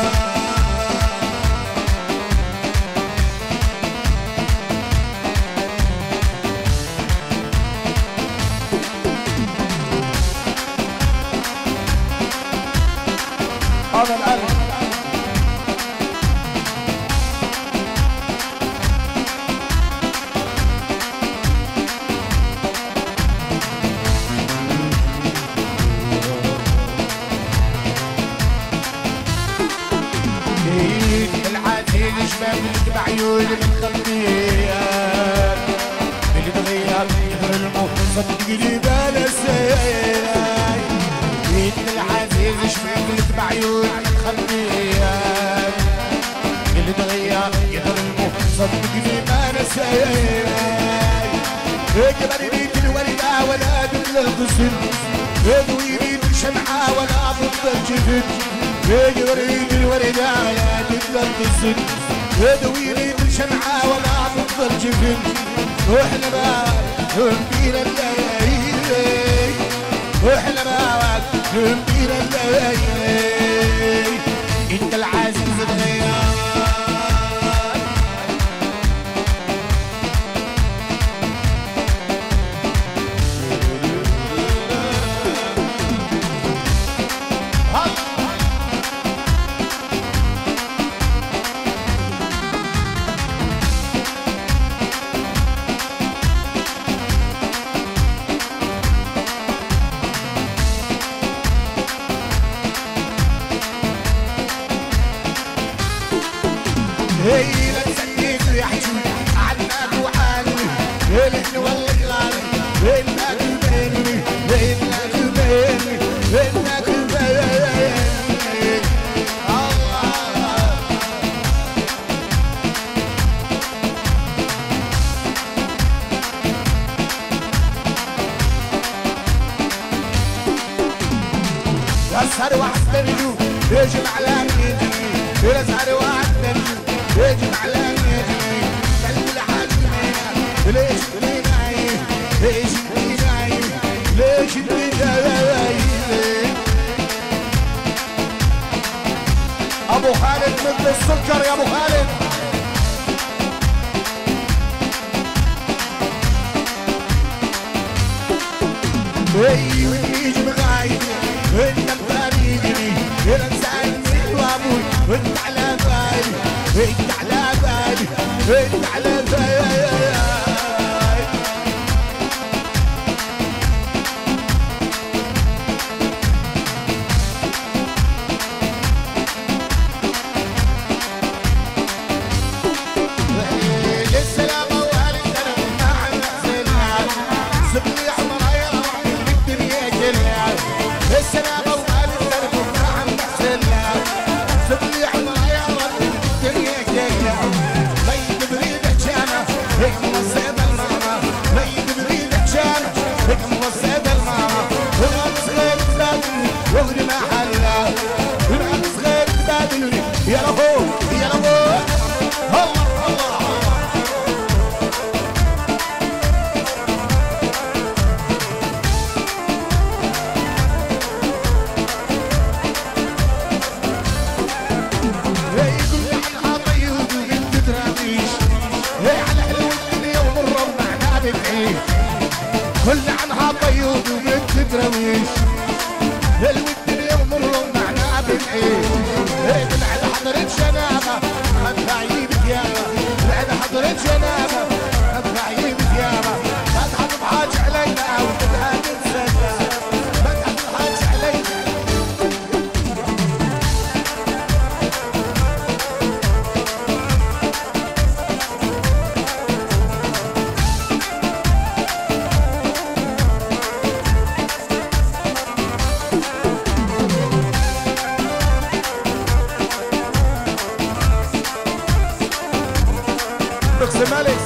[SPEAKER 1] هذا القلب العزيز شبابك بعيون من خلفيات اللي تغير يغير الموت صدقني بلا سياي بيت العزيز شبابك بعيون من خلفيات اللي تغير يغير الموت صدقني بلا سياي اكبر بيت الوردة ولا دبل الغسل يضوي بيت الشمعة ولا ضد الجفن يقدر يد الوردة ولا تقدر تصد يدوي ريد الشمعة ولا ضد الجفن واحنا معاك نبيل الليل واحنا معاك نبيل الليل انت العزيز اتغير هي لا تسديك يا حجوج عنك وعاني لحن والله غالي انك البيني انك البيني انك البيني الله يسهر واحد نجوم يجمع لك يسهر واحد نجوم يجب على نجمي قلب الحاجمين ليش اللي نايم ليش اللي نايم ليش اللي نايم ابو خالد مثل السكر يا ابو خالد اي والنجم غايب انت مفارقني يا سعيد وابوي وانت على بالي انت على بالي انت على بالي للسلامة وهالك انا مع الناس سبني حمراء يا رب الدنيا كلها للسلامة وهالك انا مع الناس سبني حمراء يا رب الدنيا كلها ميت بريدك جانا هيك موسيد الماما ميت بريدك جانا هيك موسيد الماما والغمس غير تبادلني وغري محلها والغمس غير تبادلني يا ربو يا ربو الله الله بوكس مالك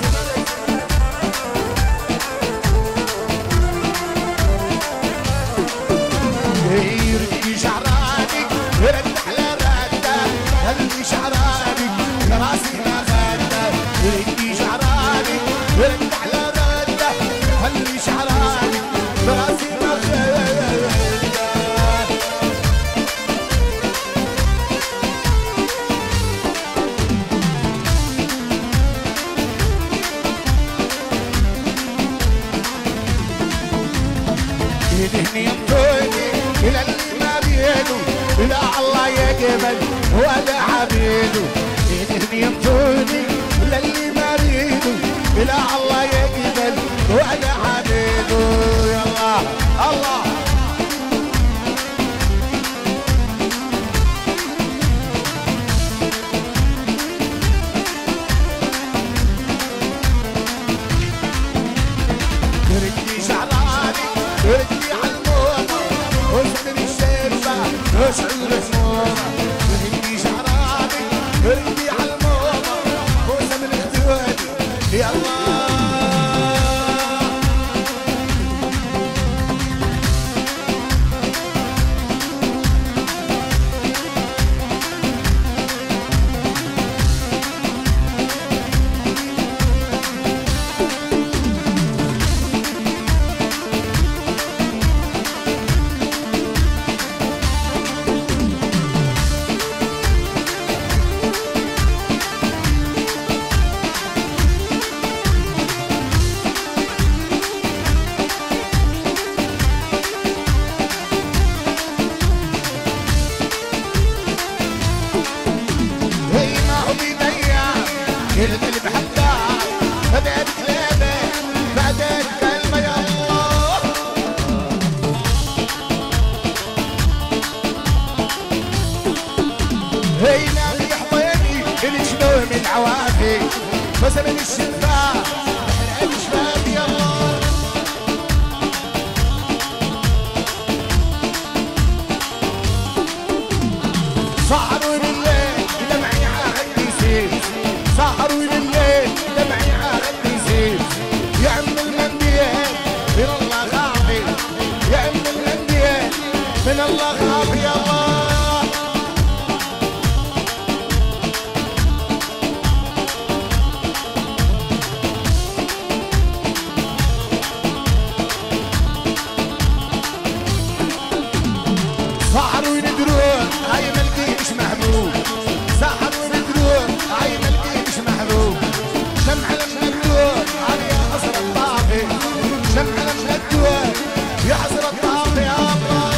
[SPEAKER 1] يردي شعرانك يرد على ردك هلي شعرانك راسي ما خدك يردي شعرانك يرد على ردك هلي شعرانك راسي ما خدك يدهني يمتوني إلى اللي ما بيده إلى الله يقبل ولا عبيده يدهني يمتوني إلى اللي ما بيده إلى الله يقبل ولا عبيده يا الله الله يردي شعراني يردي وشعور اسمومة يهدي شعراني يردي على المومة فوزة من اختواني يا الله اللي بحبها بدأت كلابة بعدت كلمة يا الله هي نام يحضني الجنون من عوافي بس من الشفاه بحرق شبابي يا الله سهروا الليل دمعي عهد يسير سهروا الليل دمعي عهد يسير يا عم المنديل من الله غافي يا عم المنديل من الله غافي يا الله سهروا يندرون هاي ملقي مش محبوب سهروا يندرون هاي ملقي مش محبوب شمعة لما الدور علي يا حسر الطافي شمعة لما الدور يا حسر الطافي يا الله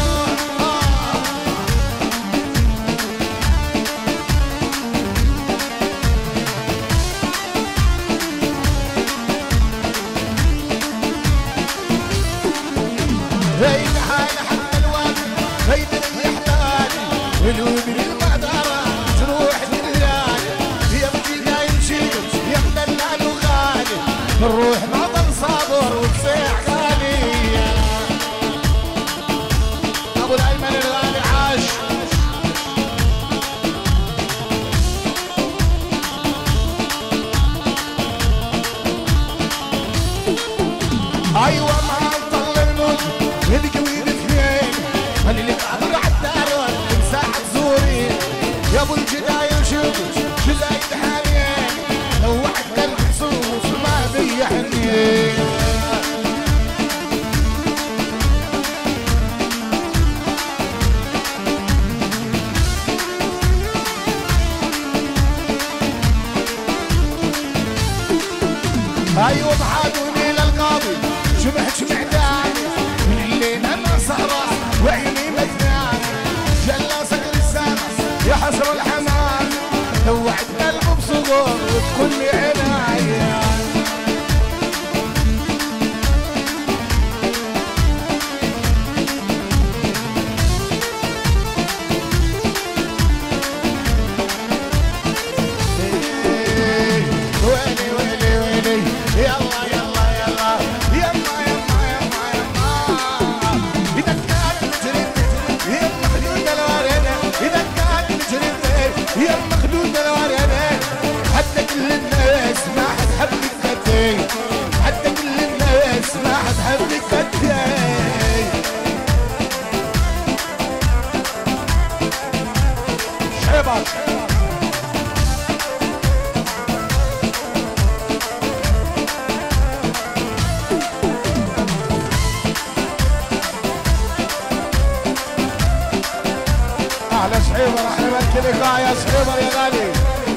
[SPEAKER 1] هي نحايا حتى الوقت هي ولودي المقدرة تروح للغالي يا بجي دايم شيك يا مدلل وغالي نروح نعطل صابر وتصيح غالي ابو الايمن الغالي عاش ايوه ما نطل الموت يدك ويدك فين خلي اللي قادر عالدار يا ابو الجداية شوف جزايد حاليين لو وعدت المحسوس ما بيحني ايوه بعادوني للقاضي شمحت شمعتاني من الليل انا سهران وعيني مجناني جلاسك يا حسر الحمام لو وعدنا قلبه بصدور وتكون لي عناية ويلي ويلي ويلي يلا يلا يلا يلا يلا يلا يلا إذا كان مجرد يلا حدود الوردة إذا كان مجرد يا مخلود الوريانات حتى كل الناس ما حد الافريقا يا سكيبر يا غالي.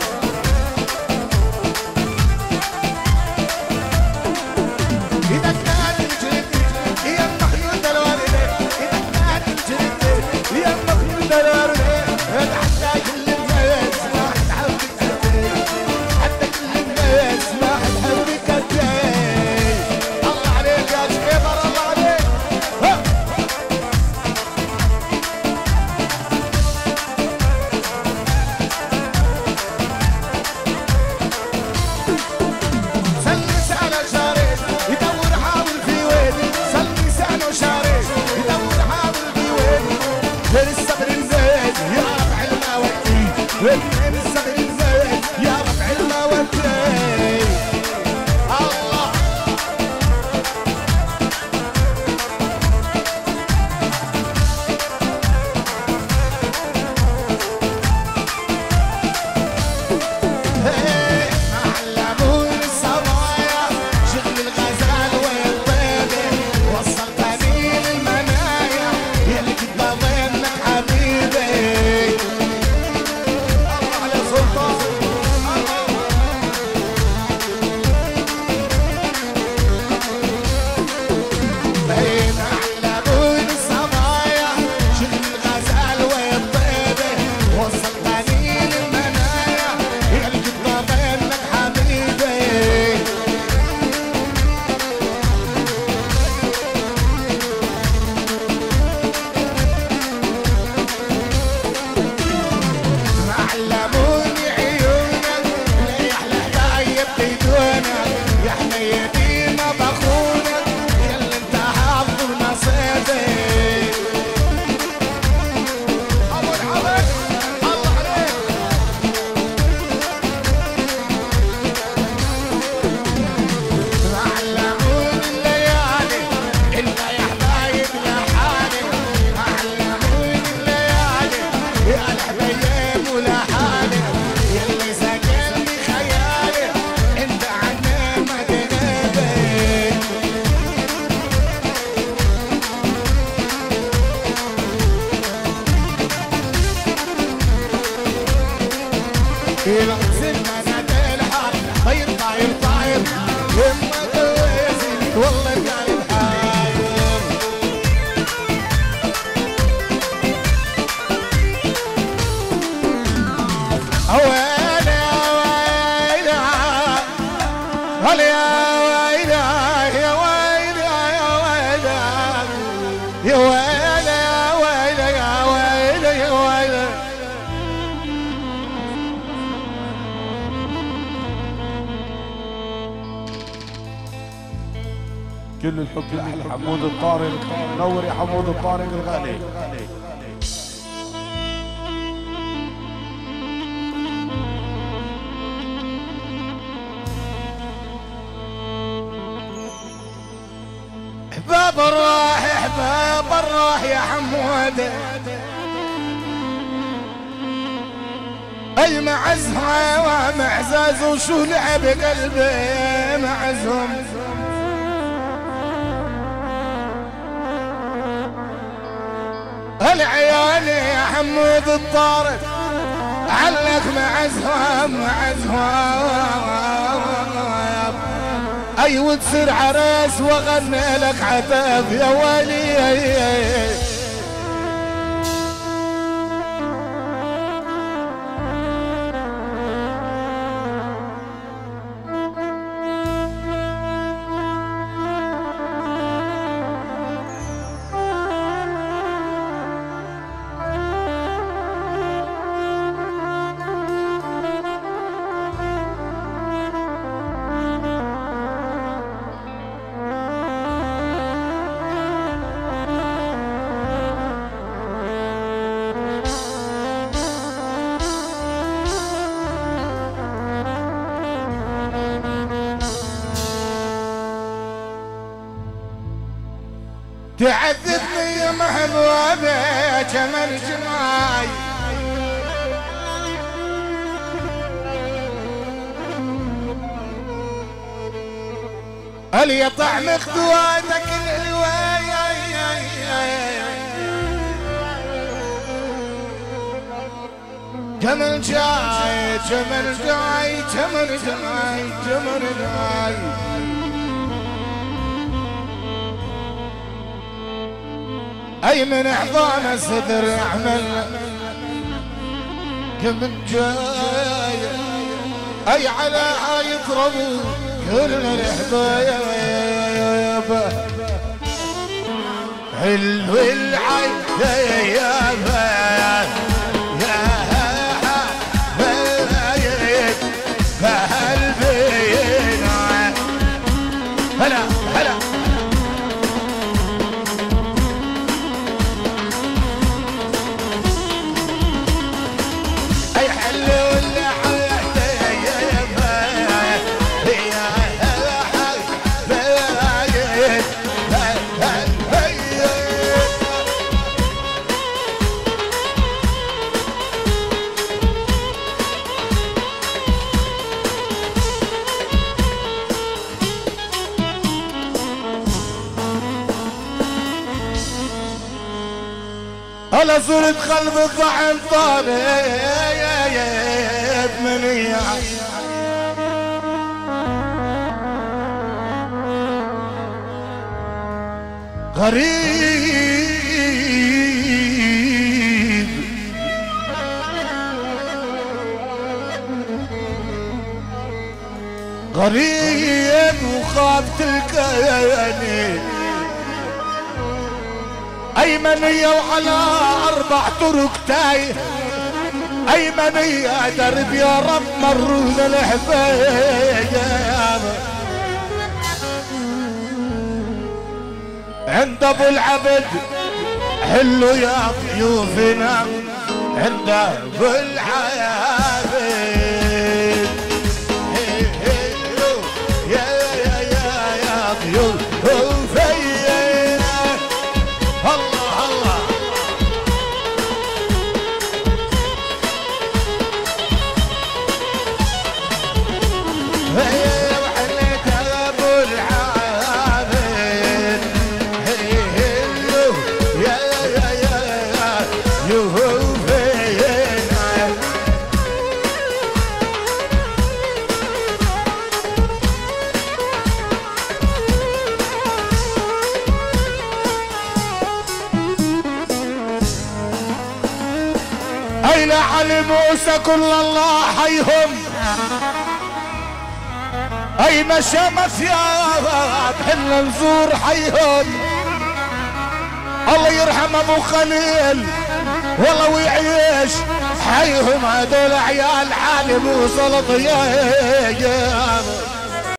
[SPEAKER 1] اذا كان الجد يا مخلود الوالدين، اذا كان الجد يا مخلود الوالدين، حتى كل الناس ما حتحبك قدي، حتى كل الناس ما حتحبك قدي. الله عليك يا سكيبر الله عليك. من الصبر الزايد يا رفع المواتير الله. علموني الصبايا شغل الغزال والطيبة، وصلتني للمنايا يا اللي كنت بظنك حبيبي.
[SPEAKER 2] كل الحب لأهل حمود الطارق. نور يا حمود الطارق الغالي.
[SPEAKER 1] احباب الروح احباب الروح يا حمود، اي معزها ومعزاز وشو لعب قلبي معزهم. العيال يا حمود الطارق علك معزهم معزهم، اي وتصير عرس واغني لك عتاب يا ولي. تعذبني يا محبوبة جمال جماي، هل طعم خطواتك الهواية جمل جاي جمل جاي جمل جاي جمل جاي اي من احضان الصدر يعمل جمل جاي اي على هاي يضربوا كل الحبايب حلو العين يا بيان هلا هلا اي حلو اللي حياتي يا فايت يا حبايب هلا صرت قلب الضحن طالب مني غريب غريب وخاف تلقاني أيمنية وعلى أربع طرق تايه أيمنية درب يا رب مرونا الحبايب عند أبو العبد حلو يا ضيوفنا عند أبو العبد يا يا يا يا ضيوف أين علي موسى كل الله حيهم أي مشامة يا حنا نزور حيهم الله يرحم أبو خليل والله ويعيش حيهم هذول عيال علي موسى الطيب